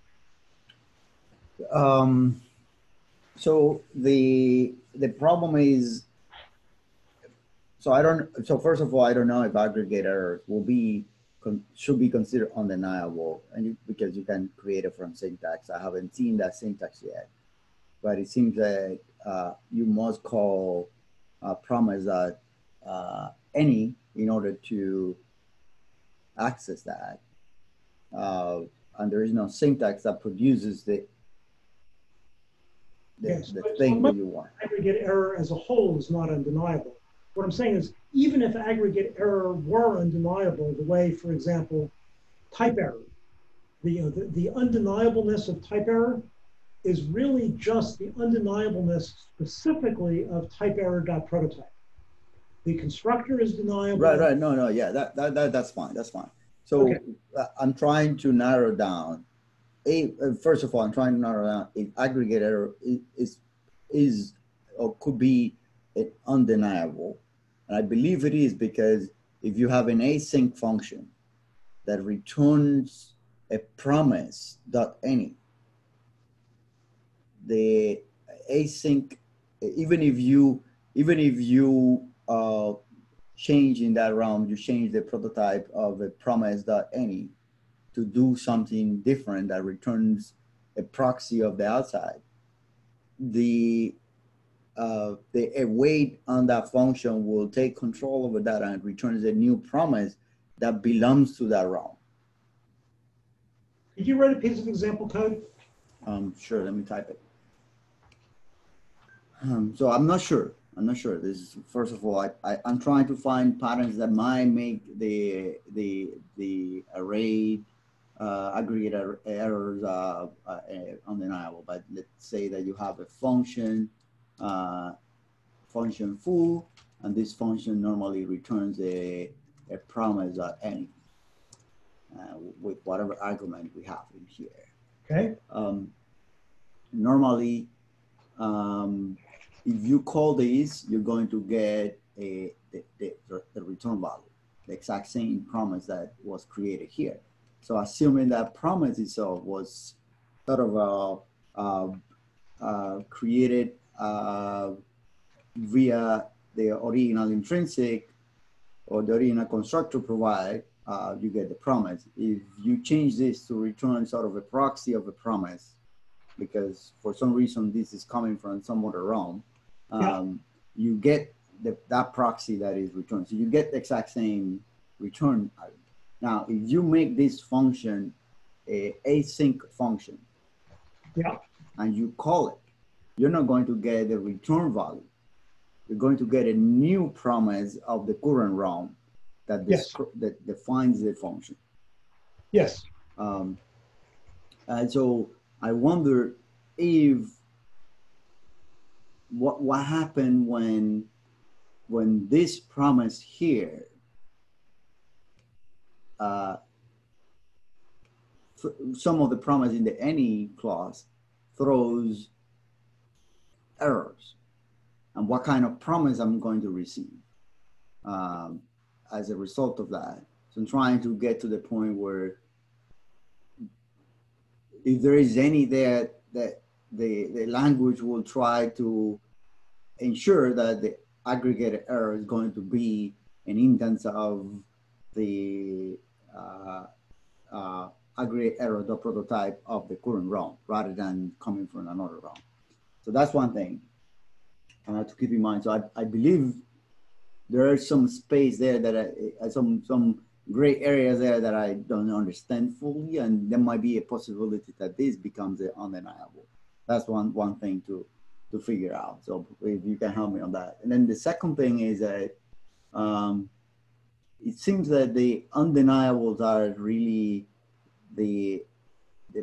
Um, so the the problem is, so I don't. So first of all, I don't know if aggregate errors will be con, should be considered undeniable, and you, because you can create it from syntax. I haven't seen that syntax yet, but it seems that uh, you must call a promise that uh, any in order to access that, uh, and there is no syntax that produces the the, Yes, the but thing so that you want. aggregate error as a whole is not undeniable. What I'm saying is, even if aggregate error were undeniable, the way, for example, type error, the, you know, the, the undeniableness of type error is really just the undeniableness specifically of type error.prototype. The constructor is deniable. Right, right. No, no, yeah, that, that, that that's fine. That's fine. So Okay. uh, I'm trying to narrow down. A, uh, first of all, I'm trying to narrow down if aggregate error is, is, is or could be an undeniable. And I believe it is because if you have an async function that returns a promise dot any, the async, even if you, even if you uh, change in that realm, you change the prototype of a promise.any to do something different that returns a proxy of the outside. The, uh, the await on that function will take control over that and returns a new promise that belongs to that realm. Could you write a piece of example code? Um, sure, let me type it. Um, so I'm not sure. I'm not sure. This is, first of all, I, I, I'm trying to find patterns that might make the the the array uh, aggregate er errors uh, uh, undeniable. But let's say that you have a function, uh, function foo, and this function normally returns a a promise at any uh, with whatever argument we have in here. Okay. Um, normally. Um, If you call these, you're going to get a, the, the, the return value, the exact same promise that was created here. So assuming that promise itself was sort of a, uh, uh, created uh, via the original intrinsic or the original constructor provide, uh, you get the promise. If you change this to return sort of a proxy of a promise, because for some reason this is coming from some other realm, um, yeah. you get the, that proxy that is returned. So you get the exact same return. Now, if you make this function a async function, yeah. and you call it, you're not going to get the return value. You're going to get a new promise of the current realm that, yes. that defines the function. Yes. Um, and so I wonder if what what happened when when this promise here uh, some of the promise in the any clause throws errors, and what kind of promise I'm going to receive um, as a result of that. So I'm trying to get to the point where if there is any there that the, the language will try to ensure that the aggregate error is going to be an instance of the uh, uh, aggregate error, the prototype of the current realm, rather than coming from another realm. So that's one thing I have to keep in mind. So I, I believe there is some space there that I, some, some gray areas there that I don't understand fully, and there might be a possibility that this becomes undeniable. That's one one thing to to figure out. So if you can help me on that. And then the second thing is that um, it seems that the undeniables are really the, the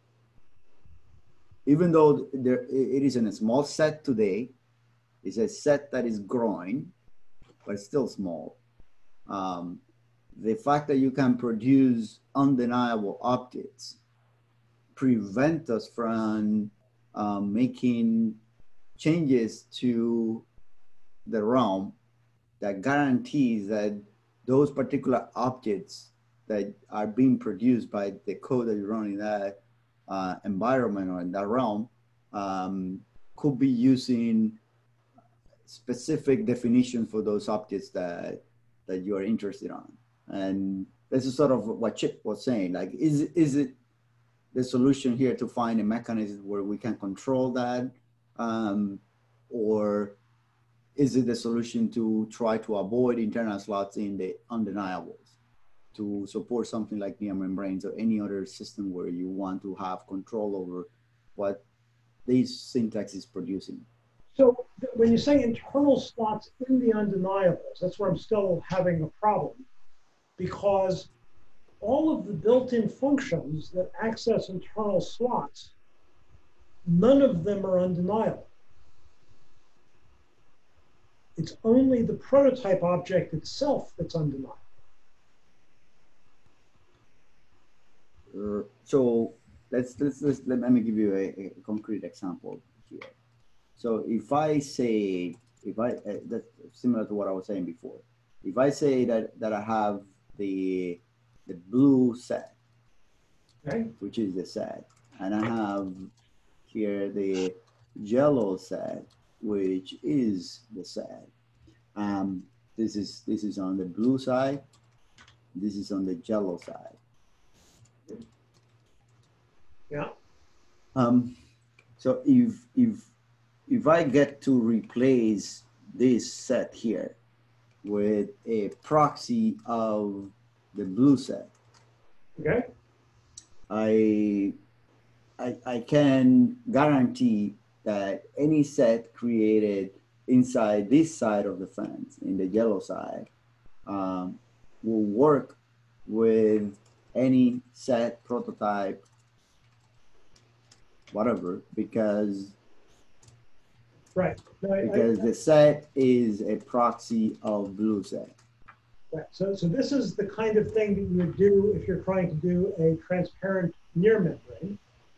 even though there it is in a small set today, it's a set that is growing, but it's still small. Um, the fact that you can produce undeniable objects prevent us from um, making changes to the realm that guarantees that those particular objects that are being produced by the code that you run in that uh, environment or in that realm um, could be using specific definition for those objects that that you are interested on. And this is sort of what Chip was saying. Like, is is it the solution here to find a mechanism where we can control that, um, or is it the solution to try to avoid internal slots in the undeniables to support something like near membranes or any other system where you want to have control over what this syntax is producing? So when you say internal slots in the undeniables, that's where I'm still having a problem, because all of the built-in functions that access internal slots, none of them are undeniable. It's only the prototype object itself that's undeniable. Uh, so let's, let's, let's, let me give you a, a concrete example here. So if I say, if I, uh, that's similar to what I was saying before. If I say that, that I have the, the blue set, Okay. which is the set, and I have here the yellow set, which is the set. Um, this is, this is on the blue side. This is on the yellow side. Yeah. Um, so if, if, if I get to replace this set here with a proxy of the blue set, Okay. I, I, I can guarantee that any set created inside this side of the fence, in the yellow side, um, will work with any set, prototype, whatever, because Right. No, I- because I- the set is a proxy of blue set. Right. So, so this is the kind of thing that you would do if you're trying to do a transparent near membrane.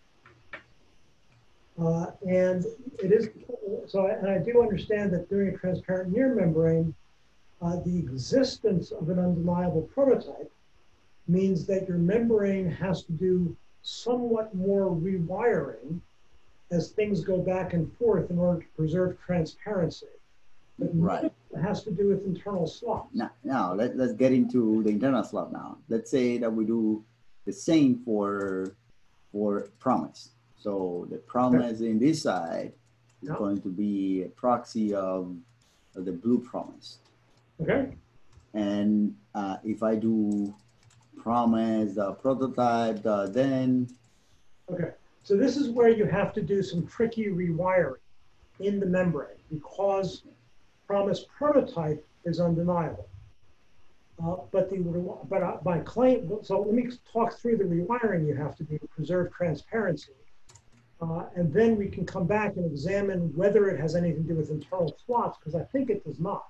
Uh, and it is, so, I, and I do understand that doing a transparent near membrane, uh, the existence of an undeniable prototype means that your membrane has to do somewhat more rewiring as things go back and forth in order to preserve transparency. But Right. it has to do with internal slots. Now, now let, let's get into the internal slot now. Let's say that we do the same for, for promise. So the promise in this side is Yeah. going to be a proxy of, of the blue promise. Okay. And uh, if I do promise, the prototype, the then, Okay. So this is where you have to do some tricky rewiring in the membrane because promise prototype is undeniable. Uh, but the but uh, by claim, so let me talk through the rewiring you have to do to preserve transparency. Uh, and then we can come back and examine whether it has anything to do with internal slots, because I think it does not.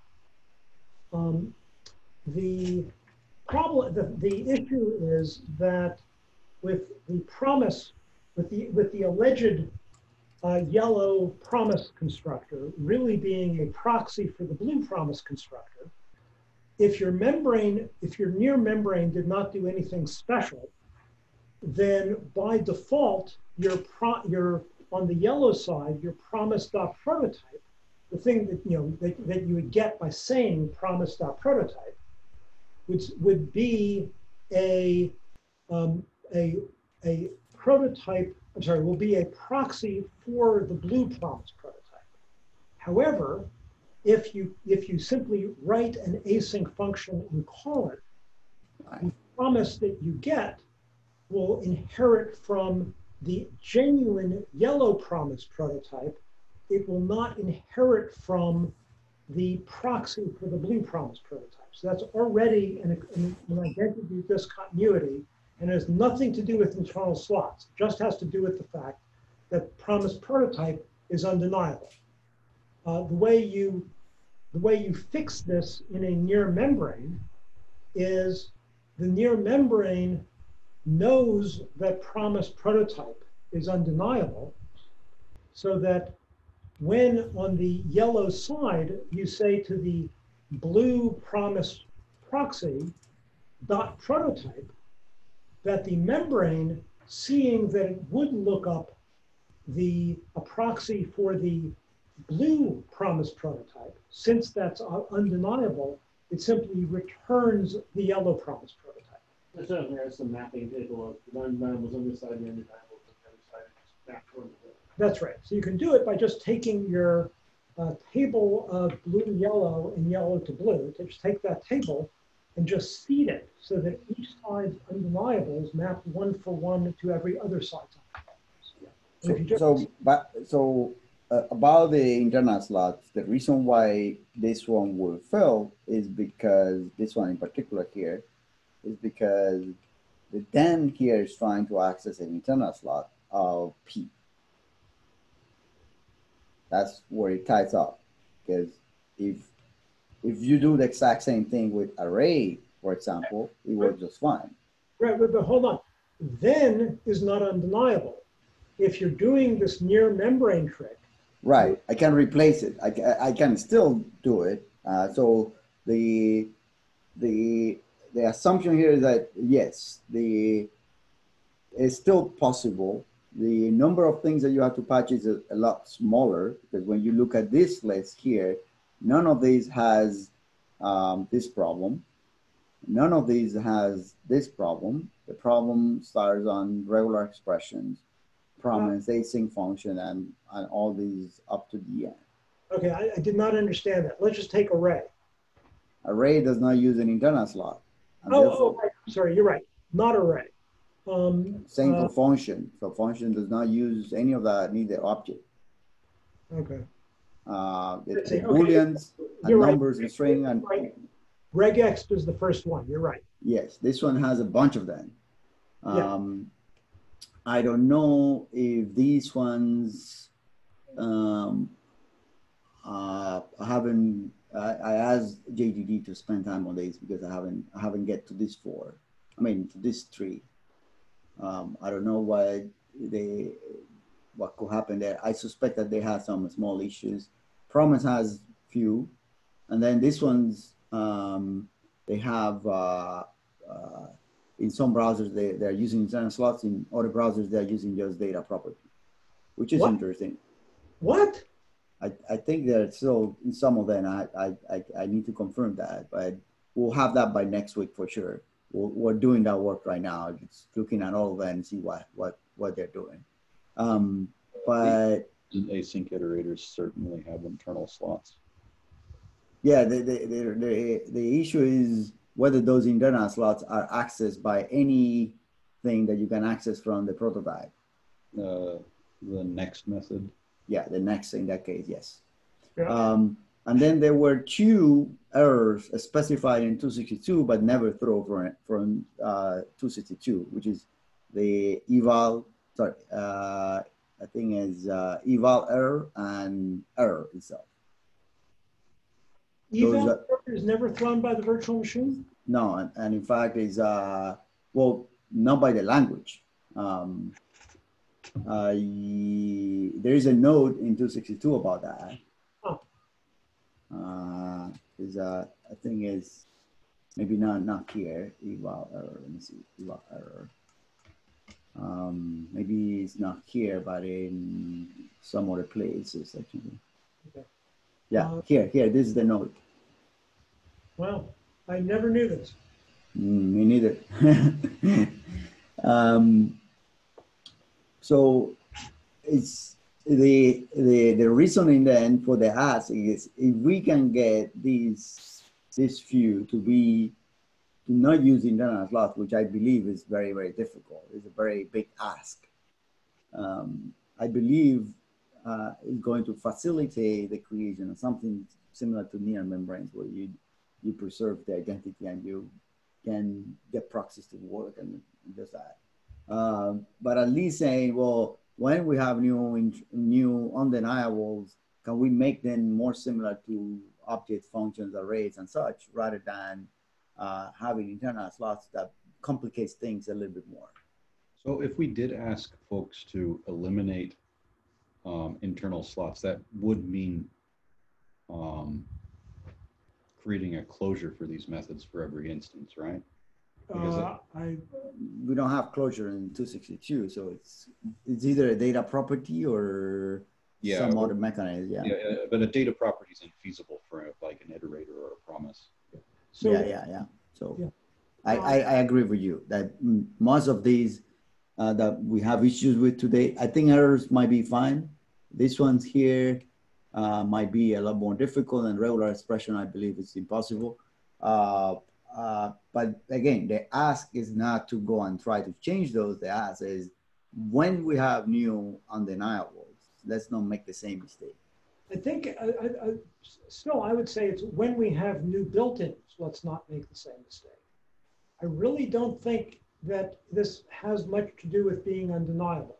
Um, the problem, the, the issue is that with the promise, with the, with the alleged uh, yellow promise constructor really being a proxy for the blue promise constructor, if your membrane, if your near membrane did not do anything special, then by default, your pro, your on the yellow side, your promise.prototype, the thing that you know that, that you would get by saying promise.prototype, which would be a um, a a prototype. I'm sorry, will be a proxy for the blue promise prototype. However, if you if you simply write an async function and call it, the promise that you get will inherit from the genuine yellow promise prototype. It will not inherit from the proxy for the blue promise prototype. So that's already an, an, an identity discontinuity and has nothing to do with internal slots. It just has to do with the fact that promise prototype is undeniable. Uh, the way you the way you fix this in a near membrane is the near membrane knows that promise prototype is undeniable, so that when on the yellow side you say to the blue promise proxy dot prototype, that the membrane, seeing that it would look up the a proxy for the blue promise prototype, since that's undeniable, it simply returns the yellow promise prototype. That's certainly has some mapping table of the undeniables on this side and the undeniables on the other side. Just map toward the That's right. So you can do it by just taking your uh, table of blue to yellow and yellow to blue. To just take that table and just seed it so that each side's undeniables map one for one to every other side's undeniables. So, If you just, so, but, so uh, about the internal slots, the reason why this one will fail is because this one in particular here is because the D A N here is trying to access an internal slot of P. That's where it ties up, because if if you do the exact same thing with array, for example, it works just fine. right, but, but hold on. Then is not undeniable. If you're doing this near membrane trick, Right, I can replace it. I, ca- I can still do it. Uh, so the the the assumption here is that yes, the it's still possible. The number of things that you have to patch is a, a lot smaller, because when you look at this list here, none of these has um, this problem. None of these has this problem. The problem starts on regular expressions, promise, async function, and, and all these up to the end. okay, I, I did not understand that. Let's just take array. Array does not use an internal slot. And Oh, therefore, oh, right. Sorry, you're right. Not array. Um, same uh, for function. So function does not use any of that, neither object. okay. Uh, the, Let's the see, okay. booleans and You're right. numbers and string and Right. Regex is the first one. You're right. yes, this one has a bunch of them. Yeah. Um, I don't know if these ones, um, uh, I haven't, I, I asked J D D to spend time on these because I haven't, I haven't get to this four. I mean, to this three. Um, I don't know what they, what could happen there. I suspect that they have some small issues. Promise has few, and then this one's, um, they have, uh, uh, in some browsers, they, they're using internal slots. In other browsers, they're using just data property, which is What? interesting. What? I, I think that still in some of them, I, I, I, I need to confirm that, but we'll have that by next week for sure. We're, we're doing that work right now. Just looking at all of them and see what, what, what they're doing. Um, but Async iterators certainly have internal slots. yeah, the, the, the, the, the issue is whether those internal slots are accessed by anything that you can access from the prototype. Uh, the next method. Yeah, the next in that case, yes. Yeah. Um, and then there were two errors specified in two sixty-two, but never thrown from, from uh, two sixty-two, which is the eval, sorry, uh, I think is uh, eval error and error itself. Eval Those are- is never thrown by the virtual machine? No, and, and in fact is, uh, well, not by the language. Um, uh, there is a note in two sixty-two about that. Oh. Uh, is uh, I think is maybe not not here. Eval error. Let me see. Eval error. Um, maybe it's not here, but in some other places actually. Okay. Yeah, Uh, here, here. This is the note. Wow, I never knew this. Mm, me neither. um, so it's the the the reasoning then for the ask is if we can get these this few to be to not use internal slots, which I believe is very very difficult. It's a very big ask. Um, I believe uh, is going to facilitate the creation of something similar to near membranes, where you you preserve the identity and you can get proxies to work and just that. Um, but at least saying, well, when we have new new undeniables, can we make them more similar to object functions, arrays, and such, rather than uh, having internal slots that complicates things a little bit more. So if we did ask folks to eliminate um, internal slots, that would mean um, creating a closure for these methods for every instance, right? Because Uh, I, We don't have closure in two sixty-two, so it's it's either a data property or Yeah, some or- other mechanism. Yeah. Yeah, uh, but a data property is infeasible for like an iterator or a promise. so, yeah, yeah, yeah. So Yeah. I, I, I agree with you that mm, most of these uh, that we have issues with today, I think errors might be fine. This one's here uh, might be a lot more difficult, and regular expression, I believe, is impossible. Uh, uh, but again, the ask is not to go and try to change those. The ask is when we have new undeniables, let's not make the same mistake. I think, I, I, I, still, I would say it's when we have new built-ins, let's not make the same mistake. I really don't think that this has much to do with being undeniable.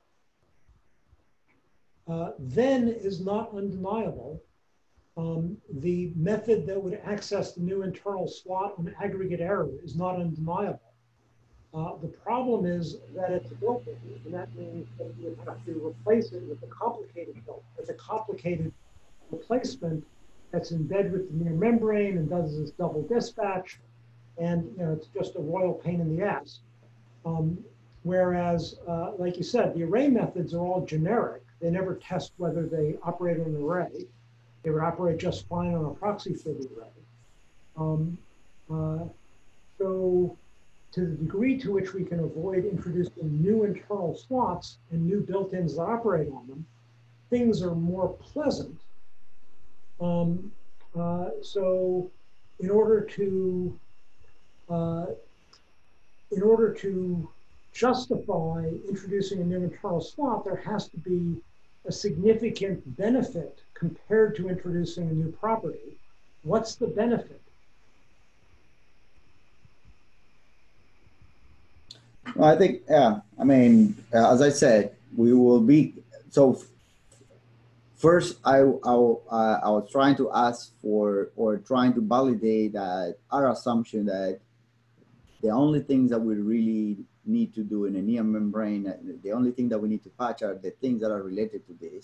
Uh, then is not undeniable. Um, the method that would access the new internal slot on aggregate error is not undeniable. Uh, the problem is that it's built-in, and that means that you would have to replace it with a complicated build, with a complicated replacement that's in bed with the near membrane and does this double dispatch, and you know it's just a royal pain in the ass. Um, whereas, uh, like you said, the array methods are all generic. They never test whether they operate on an array. They would operate just fine on a proxy for the array. Um, uh, so, to the degree to which we can avoid introducing new internal slots and new built-ins that operate on them, things are more pleasant. Um, uh, so in order to uh, in order to justify introducing a new internal slot, there has to be a significant benefit compared to introducing a new property. What's the benefit? Well, I think, yeah, I mean, uh, as I said, we will be, so first I, I, uh, I was trying to ask for, or trying to validate that our assumption that the only things that we really need to do in a near membrane, the only thing that we need to patch are the things that are related to this,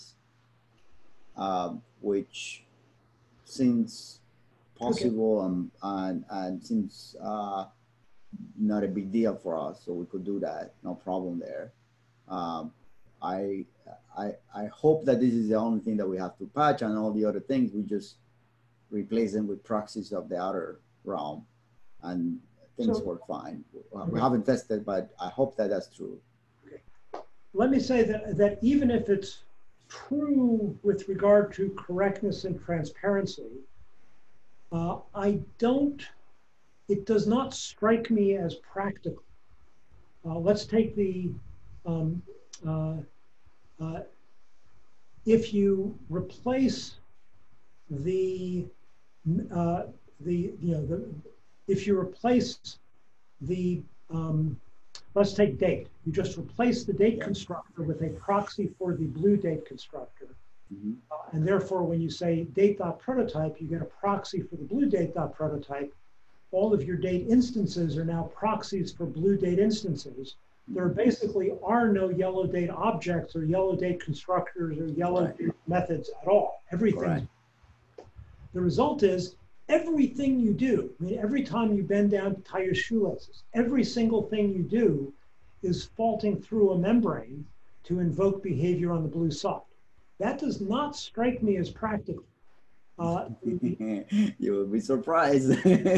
um, which seems possible okay. and, and, and seems uh, not a big deal for us, so we could do that, no problem there. Um, I, I, I hope that this is the only thing that we have to patch, and all the other things we just replace them with proxies of the outer realm, and things so, work fine. Well, okay. We haven't tested, but I hope that that's true. Okay. Let me say that, that even if it's true with regard to correctness and transparency, uh, I don't, it does not strike me as practical. Uh, let's take the, um, uh, uh, if you replace the, uh, the, you know, the, if you replace the, um, let's take date. You just replace the date yeah. constructor with a proxy for the blue date constructor. Mm-hmm. uh, and therefore, when you say date.prototype, you get a proxy for the blue date.prototype. All of your date instances are now proxies for blue date instances. There basically are no yellow date objects or yellow date constructors or yellow right. date methods at all. Everything. Right. The result is everything you do, I mean, every time you bend down to tie your shoelaces, every single thing you do is faulting through a membrane to invoke behavior on the blue side. That does not strike me as practical. Uh, you will be surprised.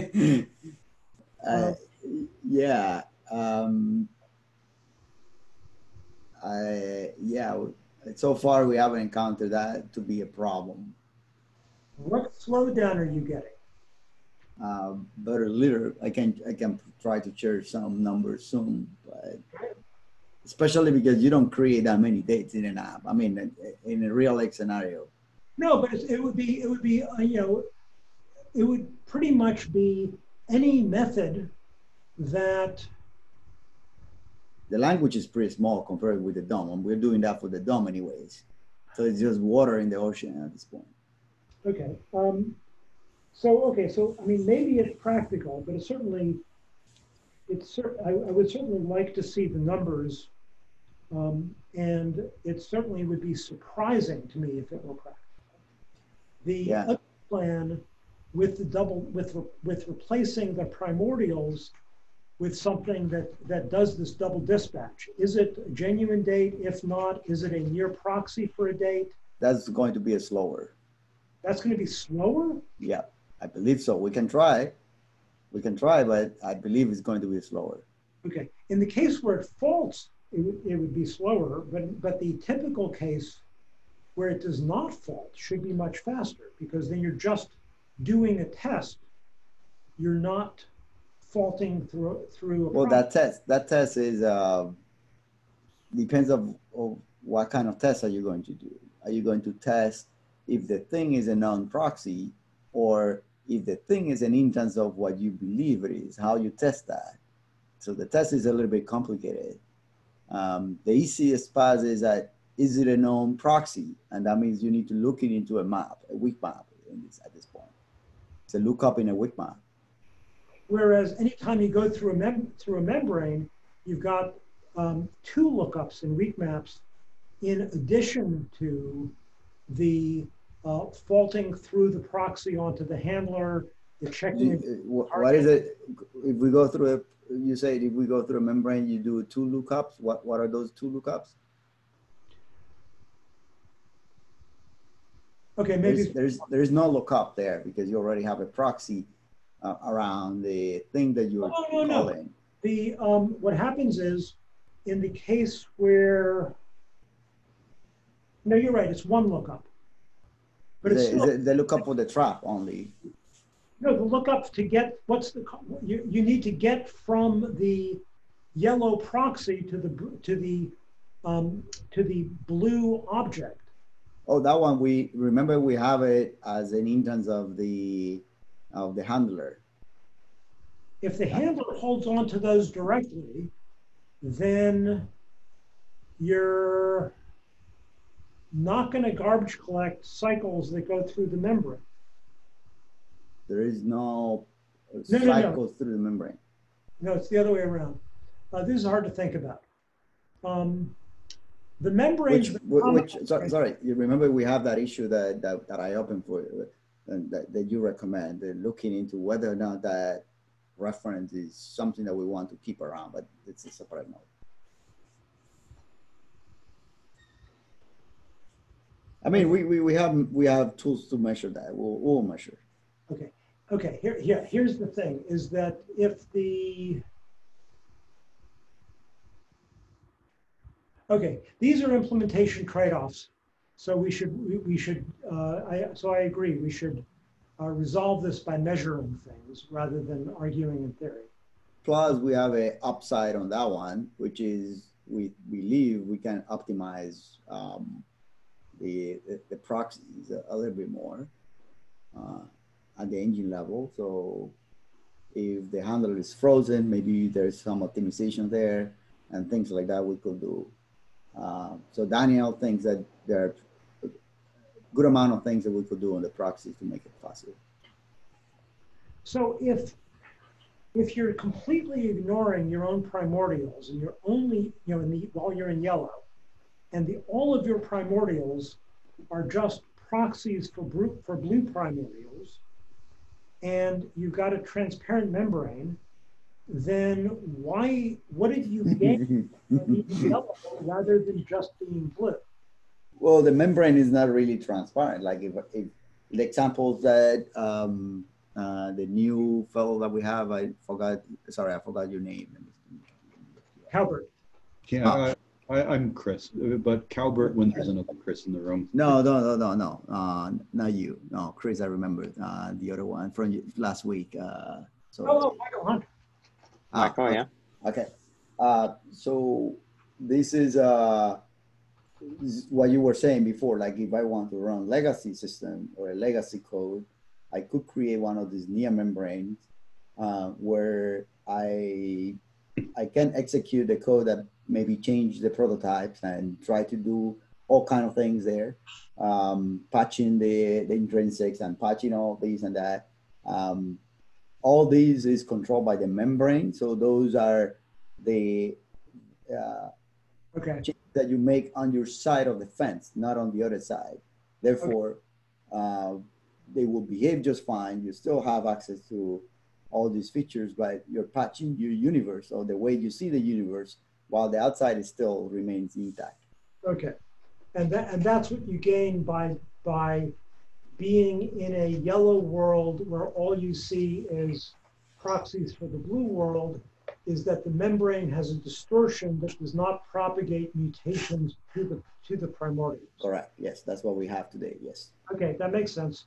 uh, yeah. Um, I, yeah. So far, we haven't encountered that to be a problem. What slowdown are you getting? Uh, but a little, I can I can try to share some numbers soon, but especially because you don't create that many dates in an app. I mean, in a real life scenario. No, but it would be it would be uh, you know, it would pretty much be any method that. The language is pretty small compared with the D O M, and we're doing that for the D O M anyways. So it's just water in the ocean at this point. Okay. Um, so okay. So I mean, maybe it's practical, but it's certainly, it's. I, I would certainly like to see the numbers, um, and it certainly would be surprising to me if it were practical. The yeah. other plan with the double, with, with replacing the primordials with something that, that does this double dispatch? Is it a genuine date? If not, is it a near proxy for a date? That's going to be a slower. That's going to be slower? Yeah, I believe so. We can try. We can try, but I believe it's going to be slower. Okay. In the case where it faults, it, would- it would be slower, but, but the typical case where it does not fault should be much faster, because then you're just doing a test. You're not faulting through through a Well, process. that test, that test is, uh, depends of, of what kind of test are you going to do? Are you going to test if the thing is a non-proxy, or if the thing is an instance of what you believe it is? How you test that? So the test is a little bit complicated. Um, the easiest path is that, is it a known proxy? And that means you need to look it into a map, a weak map in this, at this point. It's a lookup in a weak map. Whereas anytime you go through a mem through a membrane, you've got um, two lookups in weak maps, in addition to the uh, faulting through the proxy onto the handler, the Do checking. you- wh- what is it, if we go through a, you say if we go through a membrane, you do two lookups. What, what are those two lookups? Okay, maybe. There's, there's, there's no lookup there because you already have a proxy uh, around the thing that you're No, no, no. calling. The, um, what happens is, in the case where, no, you're right, it's one lookup. But it's Is it- still, is it the lookup for the trap only? no, the lookup to get, what's the, co- you, you need to get from the yellow proxy to the, br- to the, um, to the blue object. Oh, that one, we, remember we have it as an instance of the, of the handler. If the handler holds on to those directly, then you're not going to garbage collect cycles that go through the membrane. There is no No, no, no. cycle through the membrane. No, it's the other way around. Uh, this is hard to think about. Um, the membranes. Which, which, sorry, sorry, you remember we have that issue that, that, that I opened for you, and that, that you recommend, uh, looking into whether or not that reference is something that we want to keep around, but it's a separate note. I mean, we, we, we have we have tools to measure that. We'll, we'll measure. Okay. Okay. Here, here, here's the thing: is that if the okay, these are implementation trade-offs. So we should we, we should. Uh, I so I agree. We should uh, resolve this by measuring things rather than arguing in theory. Plus, we have a upside on that one, which is we believe we can optimize um, the, the the proxies a, a little bit more uh, at the engine level. So if the handler is frozen, maybe there's some optimization there and things like that we could do. Uh, so Daniel thinks that there are a good amount of things that we could do on the proxies to make it faster. So if if you're completely ignoring your own primordials and you're only, you know, in the, while you're in yellow, and the all of your primordials are just proxies for blue, for blue primordials, and you've got a transparent membrane, then why, what did you gain from being yellow rather than just being blue? Well, the membrane is not really transparent. Like if, if the examples that um, uh, the new fellow that we have, I forgot, sorry, I forgot your name. Halbert. Yeah, I, I, I'm Chris, uh, but Calbert when there's another Chris in the room. No, no, no, no, no, uh, not you. No, Chris, I remember uh, the other one from last week. Uh, so, Oh, Michael Hunter. ah, Michael, okay. yeah. Okay. Uh, so this is, uh, this is what you were saying before, like if I want to run legacy system or a legacy code, I could create one of these Nia membranes uh, where I I can execute the code that maybe change the prototypes and try to do all kind of things there, um, patching the, the intrinsics and patching all these and that. Um, all these is controlled by the membrane. So those are the uh, Okay. changes that you make on your side of the fence, not on the other side. Therefore, uh, they will behave just fine. You still have access to all these features, but you're patching your universe or the way you see the universe while the outside is still remains intact. Okay. And that and that's what you gain by by being in a yellow world where all you see is proxies for the blue world, is that the membrane has a distortion that does not propagate mutations to the to the primordials. Correct. Yes, that's what we have today. Yes. Okay, that makes sense.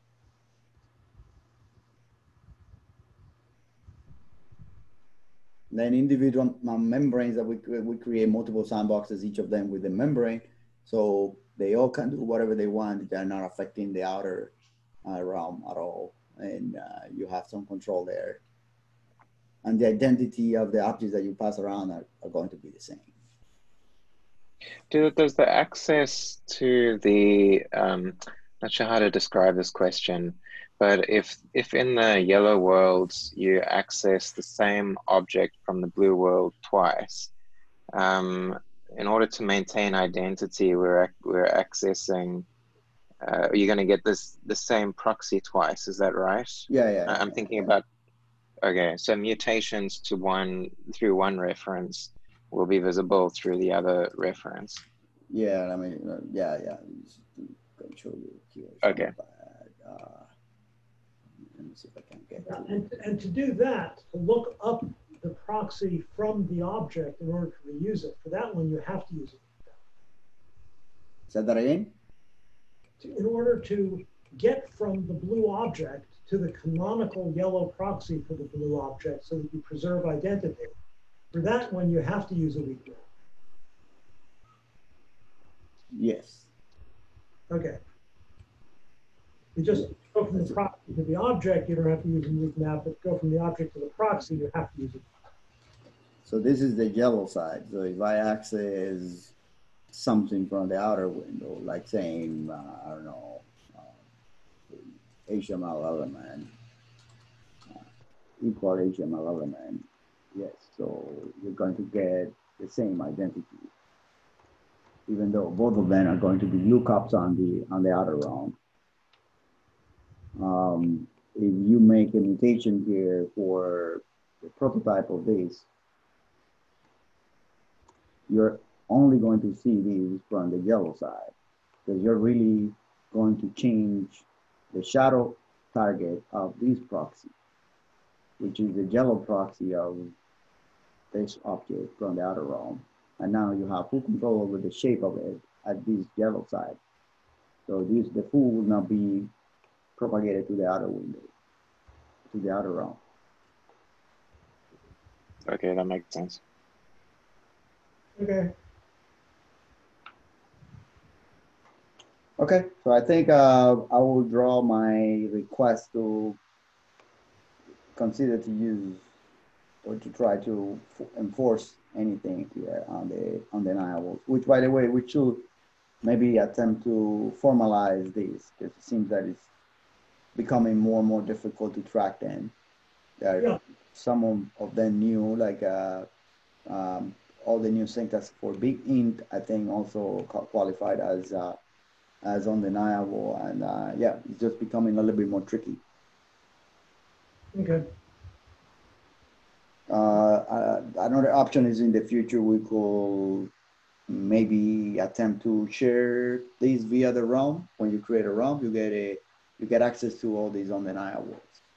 Then individual membranes that we, we create multiple sandboxes, each of them with a membrane. So they all can do whatever they want. They're not affecting the outer uh, realm at all. And uh, you have some control there. And the identity of the objects that you pass around are, are going to be the same. Do, does the access to the, um, not sure how to describe this question, but if, if in the yellow worlds you access the same object from the blue world twice, um, in order to maintain identity, we're, we're accessing, uh, you're going to get this the same proxy twice, is that right? Yeah, yeah. I'm yeah, thinking yeah. about, okay, so mutations to one, through one reference will be visible through the other reference. Yeah, I mean, uh, yeah, yeah. Let me show you here. Okay. Uh, let me see if I can get Yeah, to and, and to do that, to look up the proxy from the object in order to reuse it, for that one, you have to use it. Say that again? To, in order to get from the blue object to the canonical yellow proxy for the blue object so that you preserve identity, for that one, you have to use a weak map. Yes. Okay. You just go from the proxy to the object, you don't have to use a weak map, but go from the object to the proxy, you have to use it. So this is the yellow side. So if I access something from the outer window, like saying, uh, I don't know, uh, H T M L element, uh, equal H T M L element, yes. So you're going to get the same identity, even though both of them are going to be lookups on the on the outer realm. Um, if you make a mutation here for the prototype of this, you're only going to see these from the yellow side, because you're really going to change the shadow target of this proxy, which is the yellow proxy of this object from the outer realm. And now you have full control over the shape of it at this yellow side. So this, the full will not be propagated to the outer window, to the outer realm. Okay, that makes sense. Okay. Okay, so I think uh, I will draw my request to consider to use or to try to enforce anything here on the undeniables, which, by the way, we should maybe attempt to formalize this, because it seems that it's becoming more and more difficult to track them. There are Yeah. some of, of them new, like uh, um, all the new syntax for big int, I think also qualified as uh, as undeniable, and uh, yeah, it's just becoming a little bit more tricky. Okay. Uh, uh, another option is in the future we could maybe attempt to share these via the realm. When you create a realm, you get a you get access to all these undeniables.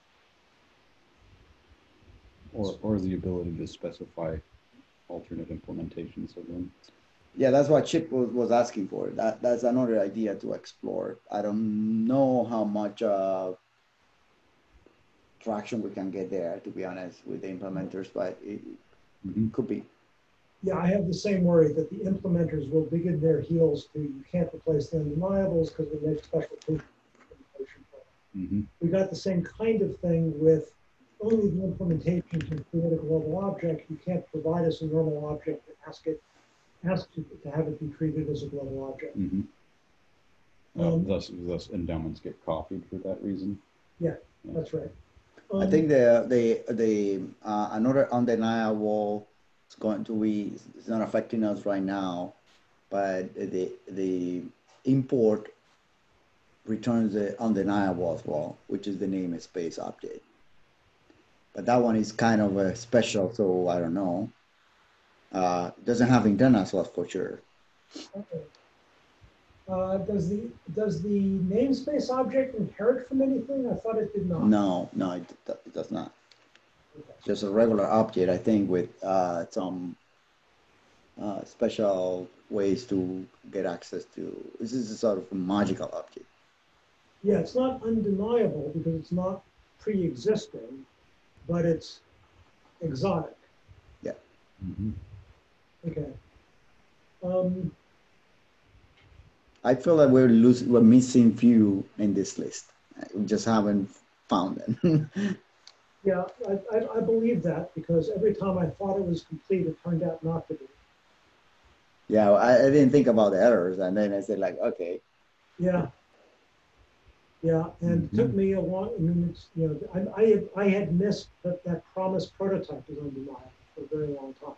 Or, or the ability to specify alternate implementations of them. Yeah, that's what Chip was, was asking for. That that's another idea to explore. I don't know how much uh, traction we can get there, to be honest, with the implementers, but it, Mm-hmm. it could be. Yeah, I have the same worry that the implementers will dig in their heels to, you can't replace the undeniables because we make special implementation for them. Mm-hmm. We got the same kind of thing with only the implementation to create a global object. You can't provide us a normal object and ask it, ask to, to have it be treated as a global object. Mm-hmm. Uh, Um, thus, thus endowments get copied for that reason. Yeah, that's right. Um, I think the the the uh, another undeniable is going to be, it's not affecting us right now, but the the import returns the undeniable as well, which is the namespace object. But that one is kind of a special, so I don't know. Uh, it doesn't have internal slot for sure. Okay. Uh, does the does the namespace object inherit from anything? I thought it did not. No, no, it, it does not. Okay. Just a regular object, I think, with uh, some uh, special ways to get access to. This is a sort of a magical object. Yeah, it's not undeniable because it's not pre-existing, but it's exotic. Yeah. Mm-hmm. Okay. Um, I feel that we're losing, we're missing few in this list. We just haven't found them. yeah, I, I, I believe that because every time I thought it was complete, it turned out not to be. Yeah, I, I didn't think about the errors, and then I said like, okay. Yeah. Yeah, and Mm-hmm. it took me a long. I mean, it's, you know, I, I had I had missed that that promise prototype was undeniable for a very long time.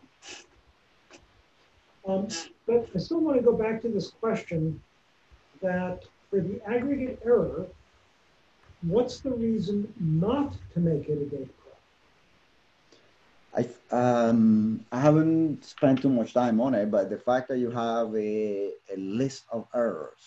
Um, but I still want to go back to this question that for the aggregate error, what's the reason not to make it a data prop? I um I haven't spent too much time on it, but the fact that you have a a list of errors.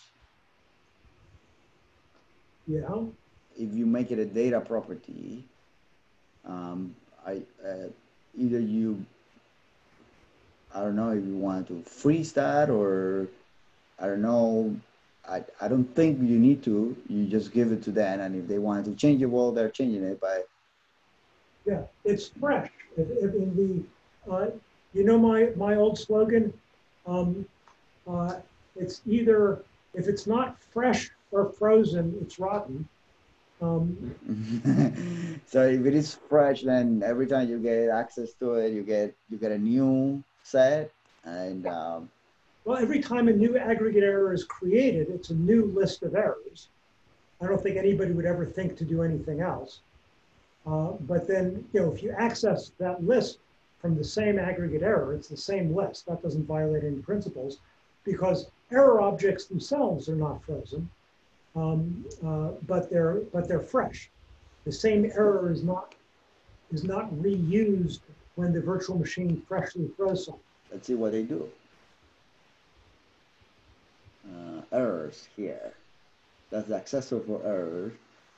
Yeah. If you make it a data property, um, I uh, either you, I don't know if you want to freeze that or I don't know. I, I don't think you need to. You just give it to them, and if they want to change it, well, they're changing it. But yeah, it's fresh. If, if in the, uh, you know, my my old slogan, um, uh, it's either if it's not fresh or frozen, it's rotten. Um, so if it is fresh, then every time you get access to it, you get you get a new set, and um, well, every time a new aggregate error is created, it's a new list of errors. I don't think anybody would ever think to do anything else. Uh, but then, you know, if you access that list from the same aggregate error, it's the same list. That doesn't violate any principles because error objects themselves are not frozen. Um, uh, but they're but they're fresh. The same error is not is not reused when the virtual machine freshly throws something. let's see what they do. Uh, errors here. That's the accessor for errors,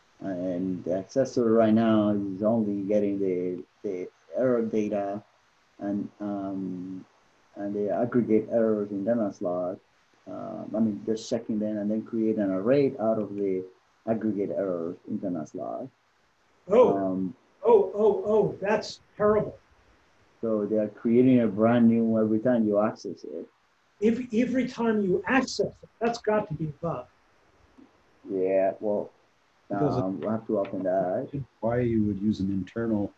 and the accessor right now is only getting the the error data and um, and the aggregate errors in internal slot. Uh, I mean, just checking them and then create an array out of the aggregate errors internal slot. Oh, Um, oh, oh, oh, that's terrible. so they are creating a brand new every time you access it. If, every time you access it, that's got to be a bug. Yeah, well, Because it- um, we'll have to open that. Why you would use an internal,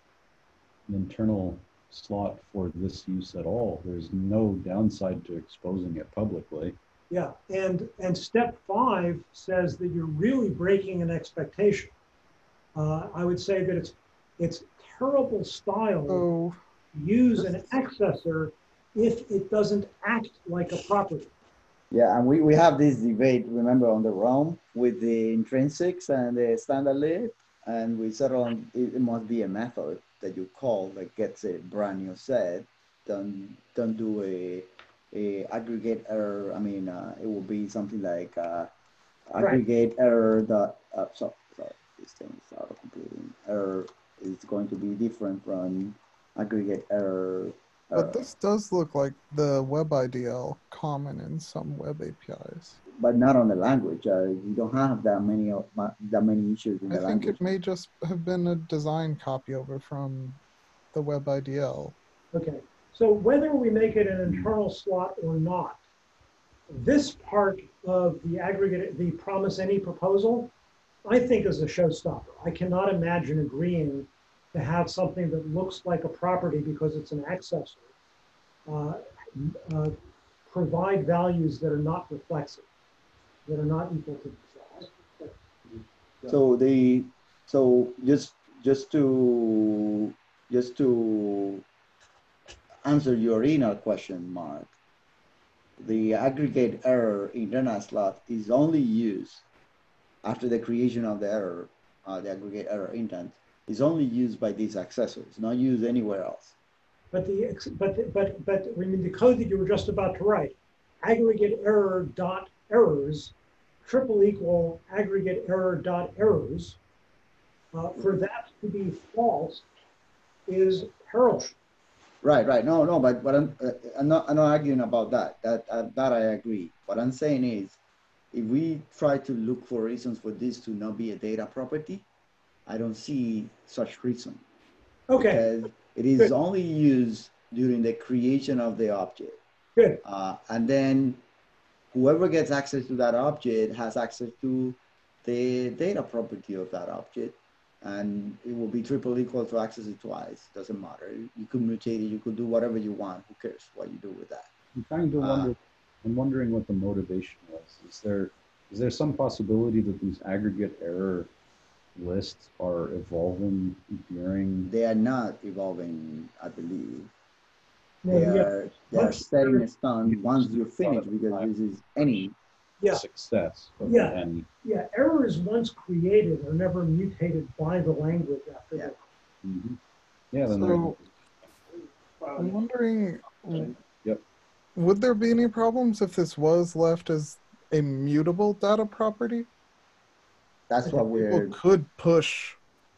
an internal slot for this use at all? There's no downside to exposing it publicly. Yeah, and and step five says that you're really breaking an expectation. Uh, I would say that it's it's terrible style Oh, to use an accessor if it doesn't act like a property. Yeah, and we, we have this debate, remember, on the ROM with the intrinsics and the standard lib, and we settled on it, it must be a method that you call that gets a brand new set. Don't don't do a a aggregate error. I mean, uh, it will be something like uh, aggregate right. error dot. Uh, so, sorry, this thing is auto completing. Error is going to be different from aggregate error. But this does look like the web I D L common in some web A P Is. But not on the language. Uh, you don't have that many of that many issues in I the think language. it may just have been a design copy over from the web I D L. Okay, so whether we make it an internal slot or not, this part of the aggregate, the promise any proposal, I think is a showstopper. I cannot imagine agreeing to have something that looks like a property because it's an accessor, uh, uh, provide values that are not reflexive, that are not equal to themselves. So the so just just to just to answer your original question, Mark, the aggregate error internal slot is only used after the creation of the error, uh, the aggregate error intent, is only used by these accessors, not used anywhere else. But the ex- but the- but but I mean the code that you were just about to write, aggregate error dot errors, triple equal aggregate error dot errors. Uh, for that to be false is perilous. Right, right. No, no, but but I'm uh, I'm not I'm not arguing about that. That uh, that I agree. What I'm saying is, if we try to look for reasons for this to not be a data property, I don't see such reason. Okay. Because it is Good. only used during the creation of the object. Good. Uh, and then whoever gets access to that object has access to the data property of that object. And it will be triple equal to access it twice. Doesn't matter. You could mutate it. You could do whatever you want. Who cares what you do with that? I'm trying to Uh, wonder. I'm wondering what the motivation was. Is there is there some possibility that these aggregate error lists are evolving during? They are not evolving, I believe. No, They yeah. are they are Once- set in stone once you finish, because this is any. Yeah. Success of Yeah. any. Yeah, errors once created are never mutated by the language after Yeah. that. Mm-hmm. Yeah. Then So there- I'm wondering, Yep. would there be any problems if this was left as a mutable data property? That's what People we're. could push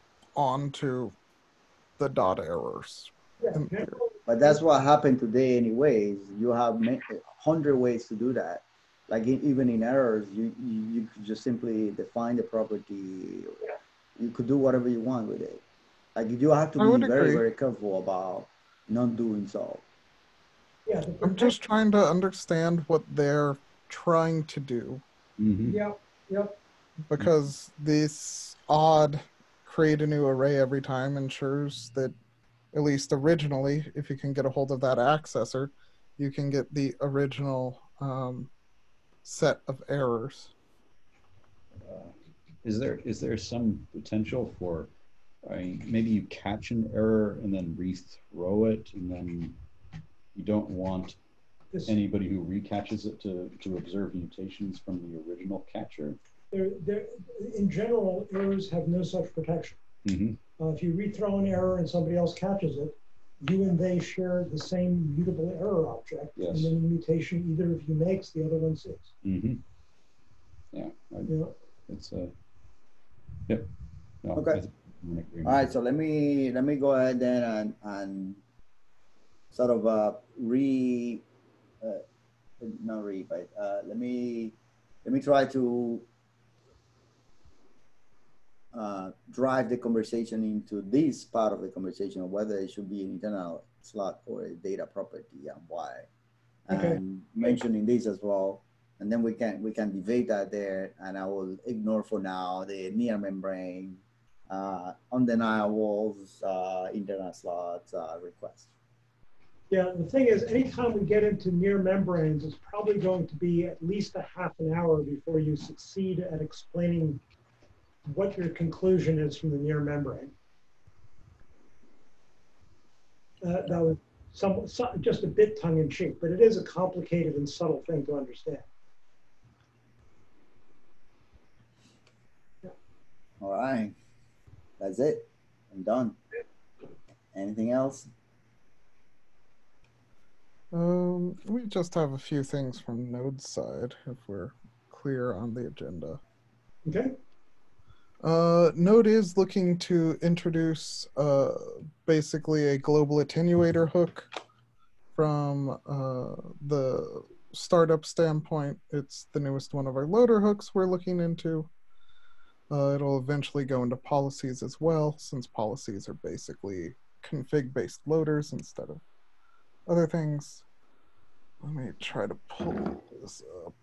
onto the dot errors. Yeah, in theory. general- But that's what happened today, anyways. You have a hundred ways to do that. Like in, even in errors, you, you you could just simply define the property. You could do whatever you want with it. Like you have to I be would very agree. very careful about not doing so. yeah, the I'm just trying to understand what they're trying to do, Mhm. Yep, yep. because this odd create a new array every time ensures that, at least originally, if you can get a hold of that accessor, you can get the original um, set of errors. Uh, is there is there some potential for, I mean, maybe you catch an error and then rethrow it, and then you don't want This, anybody who recatches it to, to observe mutations from the original catcher? there, there, in general, errors have no such protection. Mm-hmm. Uh, if you rethrow an error and somebody else catches it, you and they share the same mutable error object, Yes. and then mutation either of you makes, the other one sees. Mm-hmm. Yeah, I, You know? it's a, yep. No, Okay. I think I'm in agreement. All right, so let me let me go ahead then and and sort of uh, re, uh, not re, but uh, let me let me try to uh, drive the conversation into this part of the conversation of whether it should be an internal slot or a data property and why. Okay. And mentioning this as well, and then we can we can debate that there. And I will ignore for now the near membrane, uh, undeniables, uh, internal slots uh, request. Yeah, the thing is, anytime we get into near membranes, it's probably going to be at least a half an hour before you succeed at explaining what your conclusion is from the near membrane. Uh, that was some, some, just a bit tongue-in-cheek, but it is a complicated and subtle thing to understand. All right, that's it. I'm done. Anything else? Um, we just have a few things from Node's side, if we're clear on the agenda. Okay. Uh, Node is looking to introduce uh, basically a global attenuator hook from uh, the startup standpoint. It's the newest one of our loader hooks we're looking into. Uh, it'll eventually go into policies as well, since policies are basically config-based loaders instead of other things. Let me try to pull this up.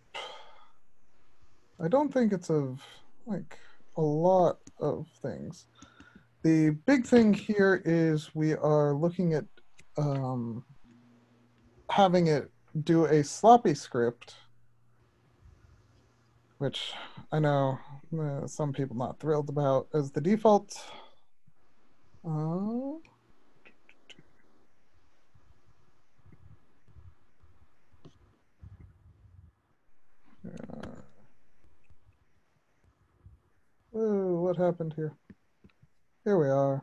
I don't think it's of like a lot of things. The big thing here is we are looking at um, having it do a sloppy script, which I know uh, some people not thrilled about as the default. Uh, what happened here? Here we are.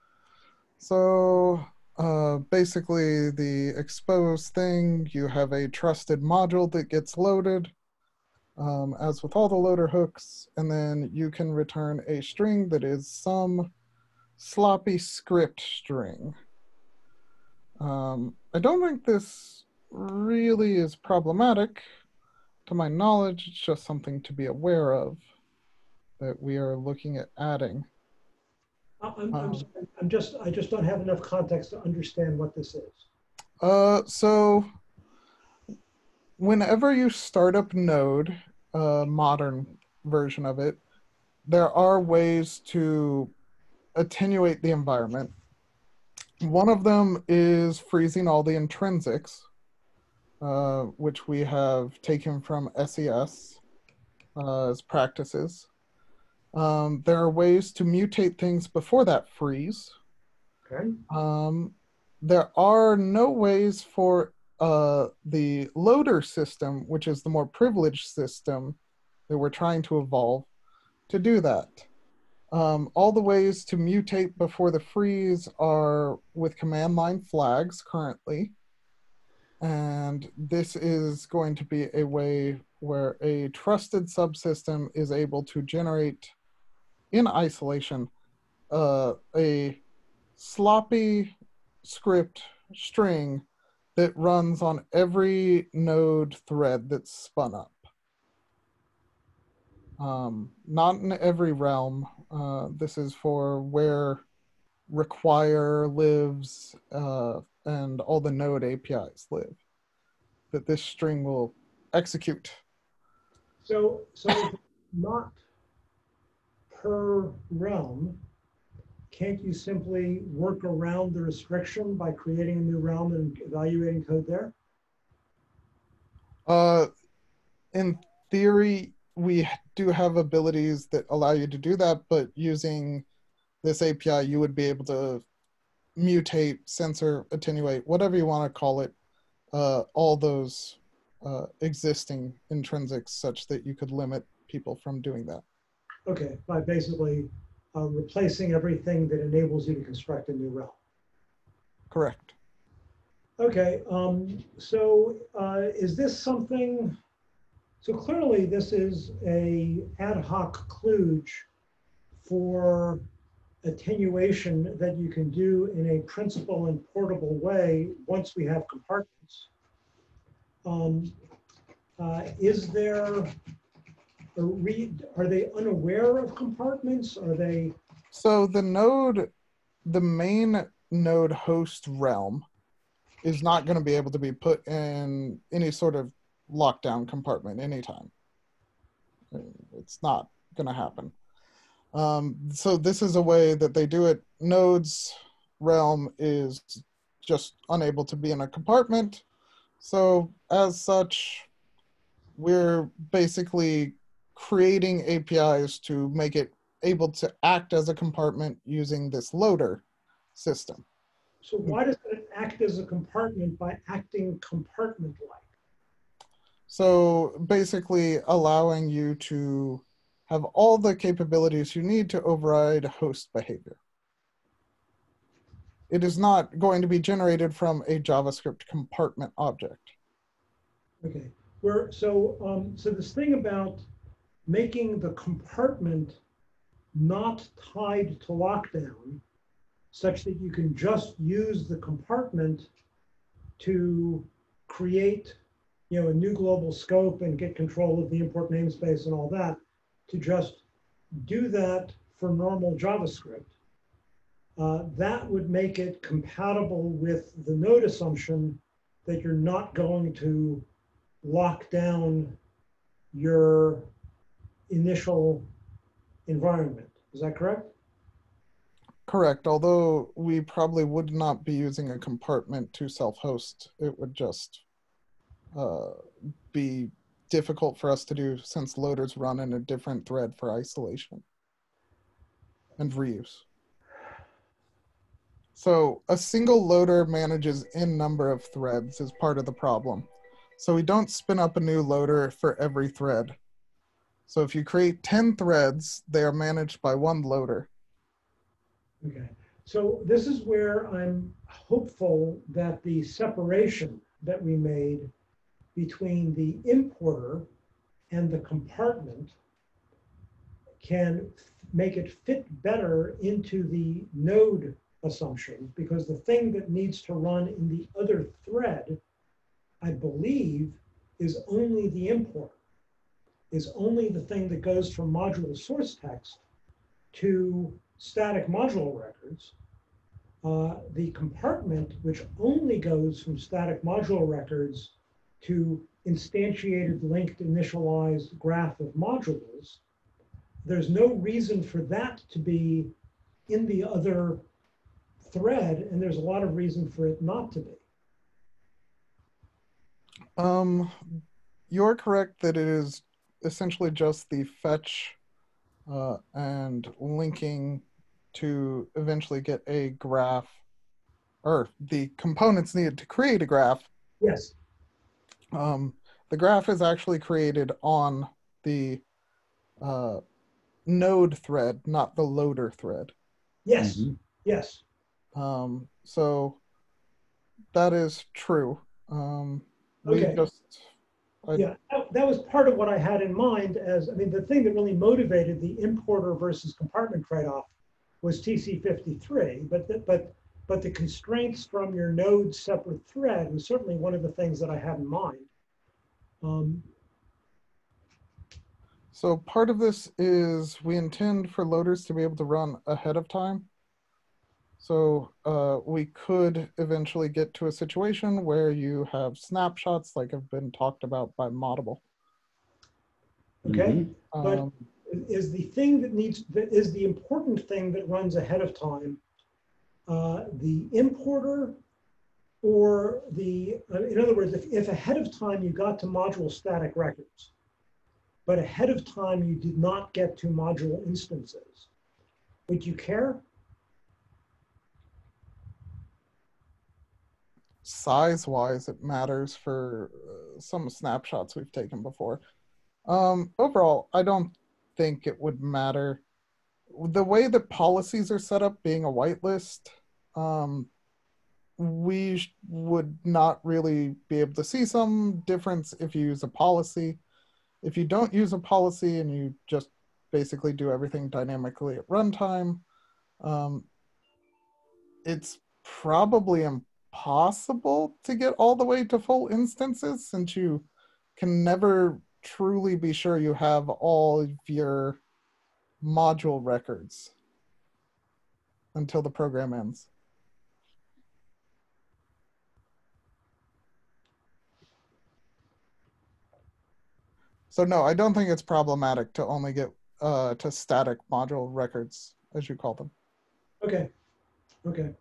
So uh, basically the exposed thing, you have a trusted module that gets loaded, um, as with all the loader hooks, and then you can return a string that is some sloppy script string. Um, I don't think this really is problematic. To my knowledge, it's just something to be aware of that we are looking at adding. I'm, I'm, Um, sorry, I'm just, I just don't have enough context to understand what this is. Uh, so whenever you start up Node, a modern version of it, there are ways to attenuate the environment. One of them is freezing all the intrinsics, uh, which we have taken from S E S uh, as practices. Um, there are ways to mutate things before that freeze. Okay. Um, there are no ways for uh, the loader system, which is the more privileged system that we're trying to evolve, to do that. Um, all the ways to mutate before the freeze are with command line flags currently. And this is going to be a way where a trusted subsystem is able to generate in isolation uh, a sloppy script string that runs on every node thread that's spun up. Um, not in every realm. Uh, this is for where require lives uh, and all the node A P Is live, that this string will execute. So, so not per realm, can't you simply work around the restriction by creating a new realm and evaluating code there? Uh, in theory, we do have abilities that allow you to do that, but using this A P I, you would be able to mutate, censor, attenuate, whatever you want to call it, uh, all those uh, existing intrinsics such that you could limit people from doing that. Okay, by basically uh, replacing everything that enables you to construct a new realm. Correct. Okay, um, so uh, is this something, so clearly this is a ad hoc kludge for attenuation that you can do in a principal and portable way once we have compartments. Um, uh, is there a read, are they unaware of compartments? Are they? So the node, the main node host realm is not going to be able to be put in any sort of lockdown compartment anytime. It's not going to happen. Um, so this is a way that they do it. Node's realm is just unable to be in a compartment. So as such, we're basically creating A P Is to make it able to act as a compartment using this loader system. So why does it act as a compartment by acting compartment-like? So basically allowing you to have all the capabilities you need to override host behavior. It is not going to be generated from a JavaScript compartment object. Okay, we're, so, um, so this thing about making the compartment not tied to lockdown such that you can just use the compartment to create, you know, a new global scope and get control of the import namespace and all that, to just do that for normal JavaScript. Uh, that would make it compatible with the node assumption that you're not going to lock down your initial environment. Is that correct? Correct, although we probably would not be using a compartment to self-host. It would just uh, be difficult for us to do since loaders run in a different thread for isolation and reuse. So a single loader manages n number of threads is part of the problem. So we don't spin up a new loader for every thread. So if you create ten threads, they are managed by one loader. Okay. So this is where I'm hopeful that the separation that we made between the importer and the compartment can make it fit better into the node assumption, because the thing that needs to run in the other thread, I believe, is only the importer, is only the thing that goes from module source text to static module records. Uh, the compartment, which only goes from static module records to instantiated, linked, initialized graph of modules, there's no reason for that to be in the other thread, and there's a lot of reason for it not to be. Um, you're correct that it is essentially just the fetch uh, and linking to eventually get a graph, or the components needed to create a graph. Yes. Um, the graph is actually created on the uh, node thread, not the loader thread. Yes. Mhm. Yes. Um, so that is true. Um, we Okay. just, I, Yeah, that, that was part of what I had in mind as, I mean, the thing that really motivated the importer versus compartment trade-off was T C fifty-three, but, the, but, but the constraints from your node separate thread was certainly one of the things that I had in mind. Um, so part of this is we intend for loaders to be able to run ahead of time. So uh, we could eventually get to a situation where you have snapshots like have been talked about by Moddable. okay, Mhm. but Um, is the thing that needs, that is the important thing that runs ahead of time, uh, the importer or the, uh, in other words, if, if ahead of time you got to module static records, but ahead of time you did not get to module instances, would you care? size-wise, it matters for uh, some snapshots we've taken before. Um, overall, I don't think it would matter. The way that policies are set up, being a whitelist, um, we sh- would not really be able to see some difference if you use a policy. If you don't use a policy and you just basically do everything dynamically at runtime, um, it's probably impossible to get all the way to full instances, since you can never truly be sure you have all of your module records until the program ends. So no, I don't think it's problematic to only get uh, to static module records, as you call them. Okay, okay.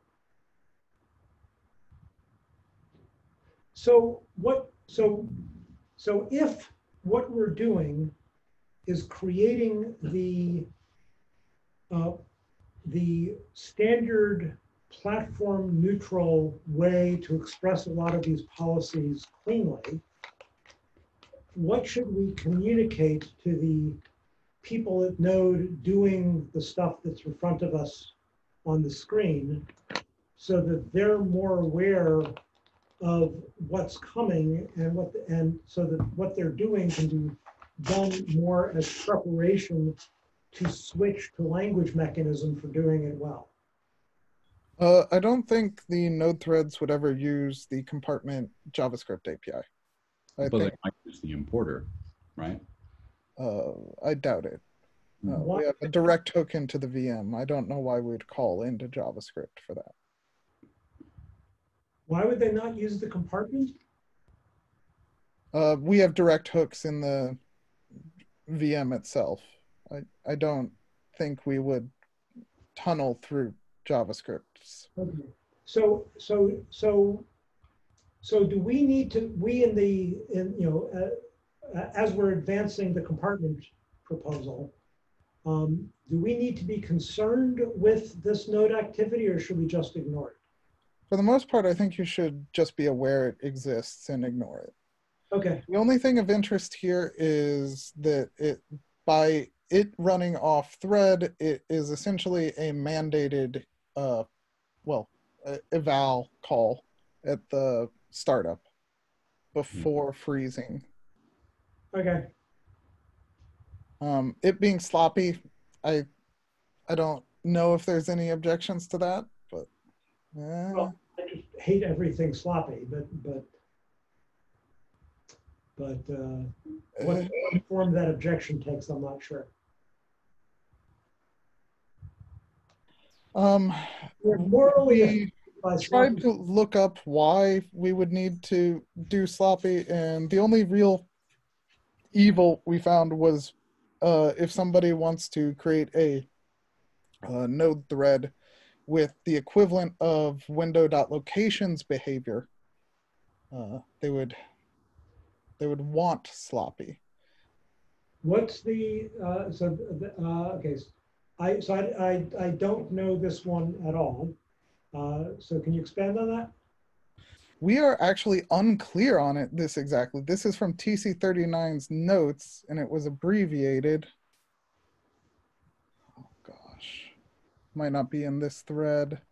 So what, so, so if what we're doing is creating the, uh, the standard platform neutral way to express a lot of these policies cleanly, what should we communicate to the people at Node doing the stuff that's in front of us on the screen so that they're more aware of what's coming and what, the, and so that what they're doing can be done more as preparation to switch to language mechanism for doing it well? Uh, I don't think the node threads would ever use the compartment JavaScript A P I. I But think, they might use the importer, right? uh, I doubt it. Uh, Why- we have a direct hook into the V M. I don't know why we'd call into JavaScript for that. Why would they not use the compartment? Uh, we have direct hooks in the V M itself. I, I don't think we would tunnel through JavaScript. Okay. So, so, so, so do we need to, we in the, in, you know, uh, uh, as we're advancing the compartment proposal, um, do we need to be concerned with this node activity or should we just ignore it? For the most part, I think you should just be aware it exists and ignore it. Okay, The only thing of interest here is that it, by it running off thread, it is essentially a mandated, uh, well, uh, eval call at the startup before freezing. Okay. Um, it being sloppy, I I don't know if there's any objections to that, but eh. Well, I just hate everything sloppy, but but but uh, what form that objection takes, I'm not sure. Um, We're morally we by tried sloppy. to look up why we would need to do sloppy, and the only real evil we found was uh, if somebody wants to create a uh, node thread with the equivalent of window.locations behavior, uh, they would they would want sloppy. What's the uh, so the, uh, okay? So I so I, I I don't know this one at all. Uh, so can you expand on that? We are actually unclear on it, this exactly. This is from T C thirty-nine's notes, and it was abbreviated. Oh, gosh. Might not be in this thread.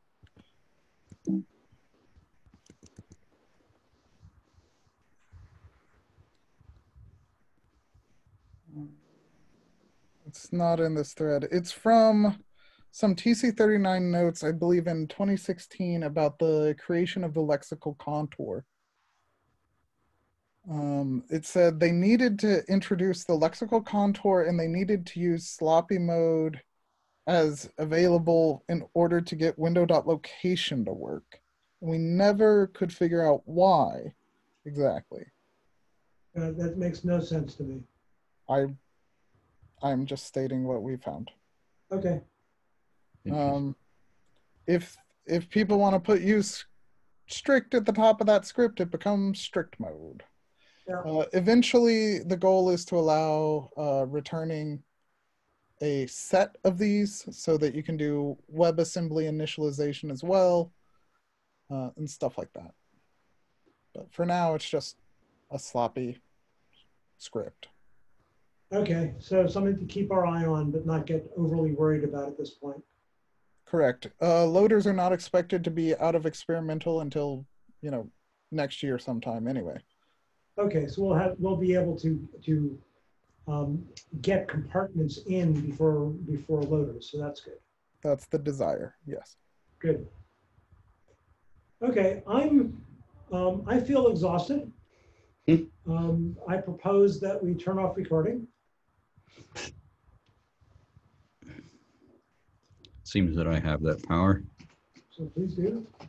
It's not in this thread. It's from some T C thirty-nine notes, I believe in twenty sixteen, about the creation of the lexical contour. Um, it said they needed to introduce the lexical contour and they needed to use sloppy mode as available in order to get window.location to work. We never could figure out why exactly. Uh, that makes no sense to me. I, I'm just stating what we found. Okay. Um, if if people want to put use strict at the top of that script, it becomes strict mode. Yeah. Uh, eventually, the goal is to allow uh, returning a set of these so that you can do WebAssembly initialization as well, uh, and stuff like that. But for now, it's just a sloppy script. Okay. So something to keep our eye on, but not get overly worried about at this point. Correct. Uh, loaders are not expected to be out of experimental until, you know, next year sometime anyway. Okay. So we'll have we'll be able to to um, get compartments in before before loaders. So that's good. That's the desire. Yes. Good. Okay. I'm um, I feel exhausted. Um, I propose that we turn off recording. Seems that I have that power. So please do.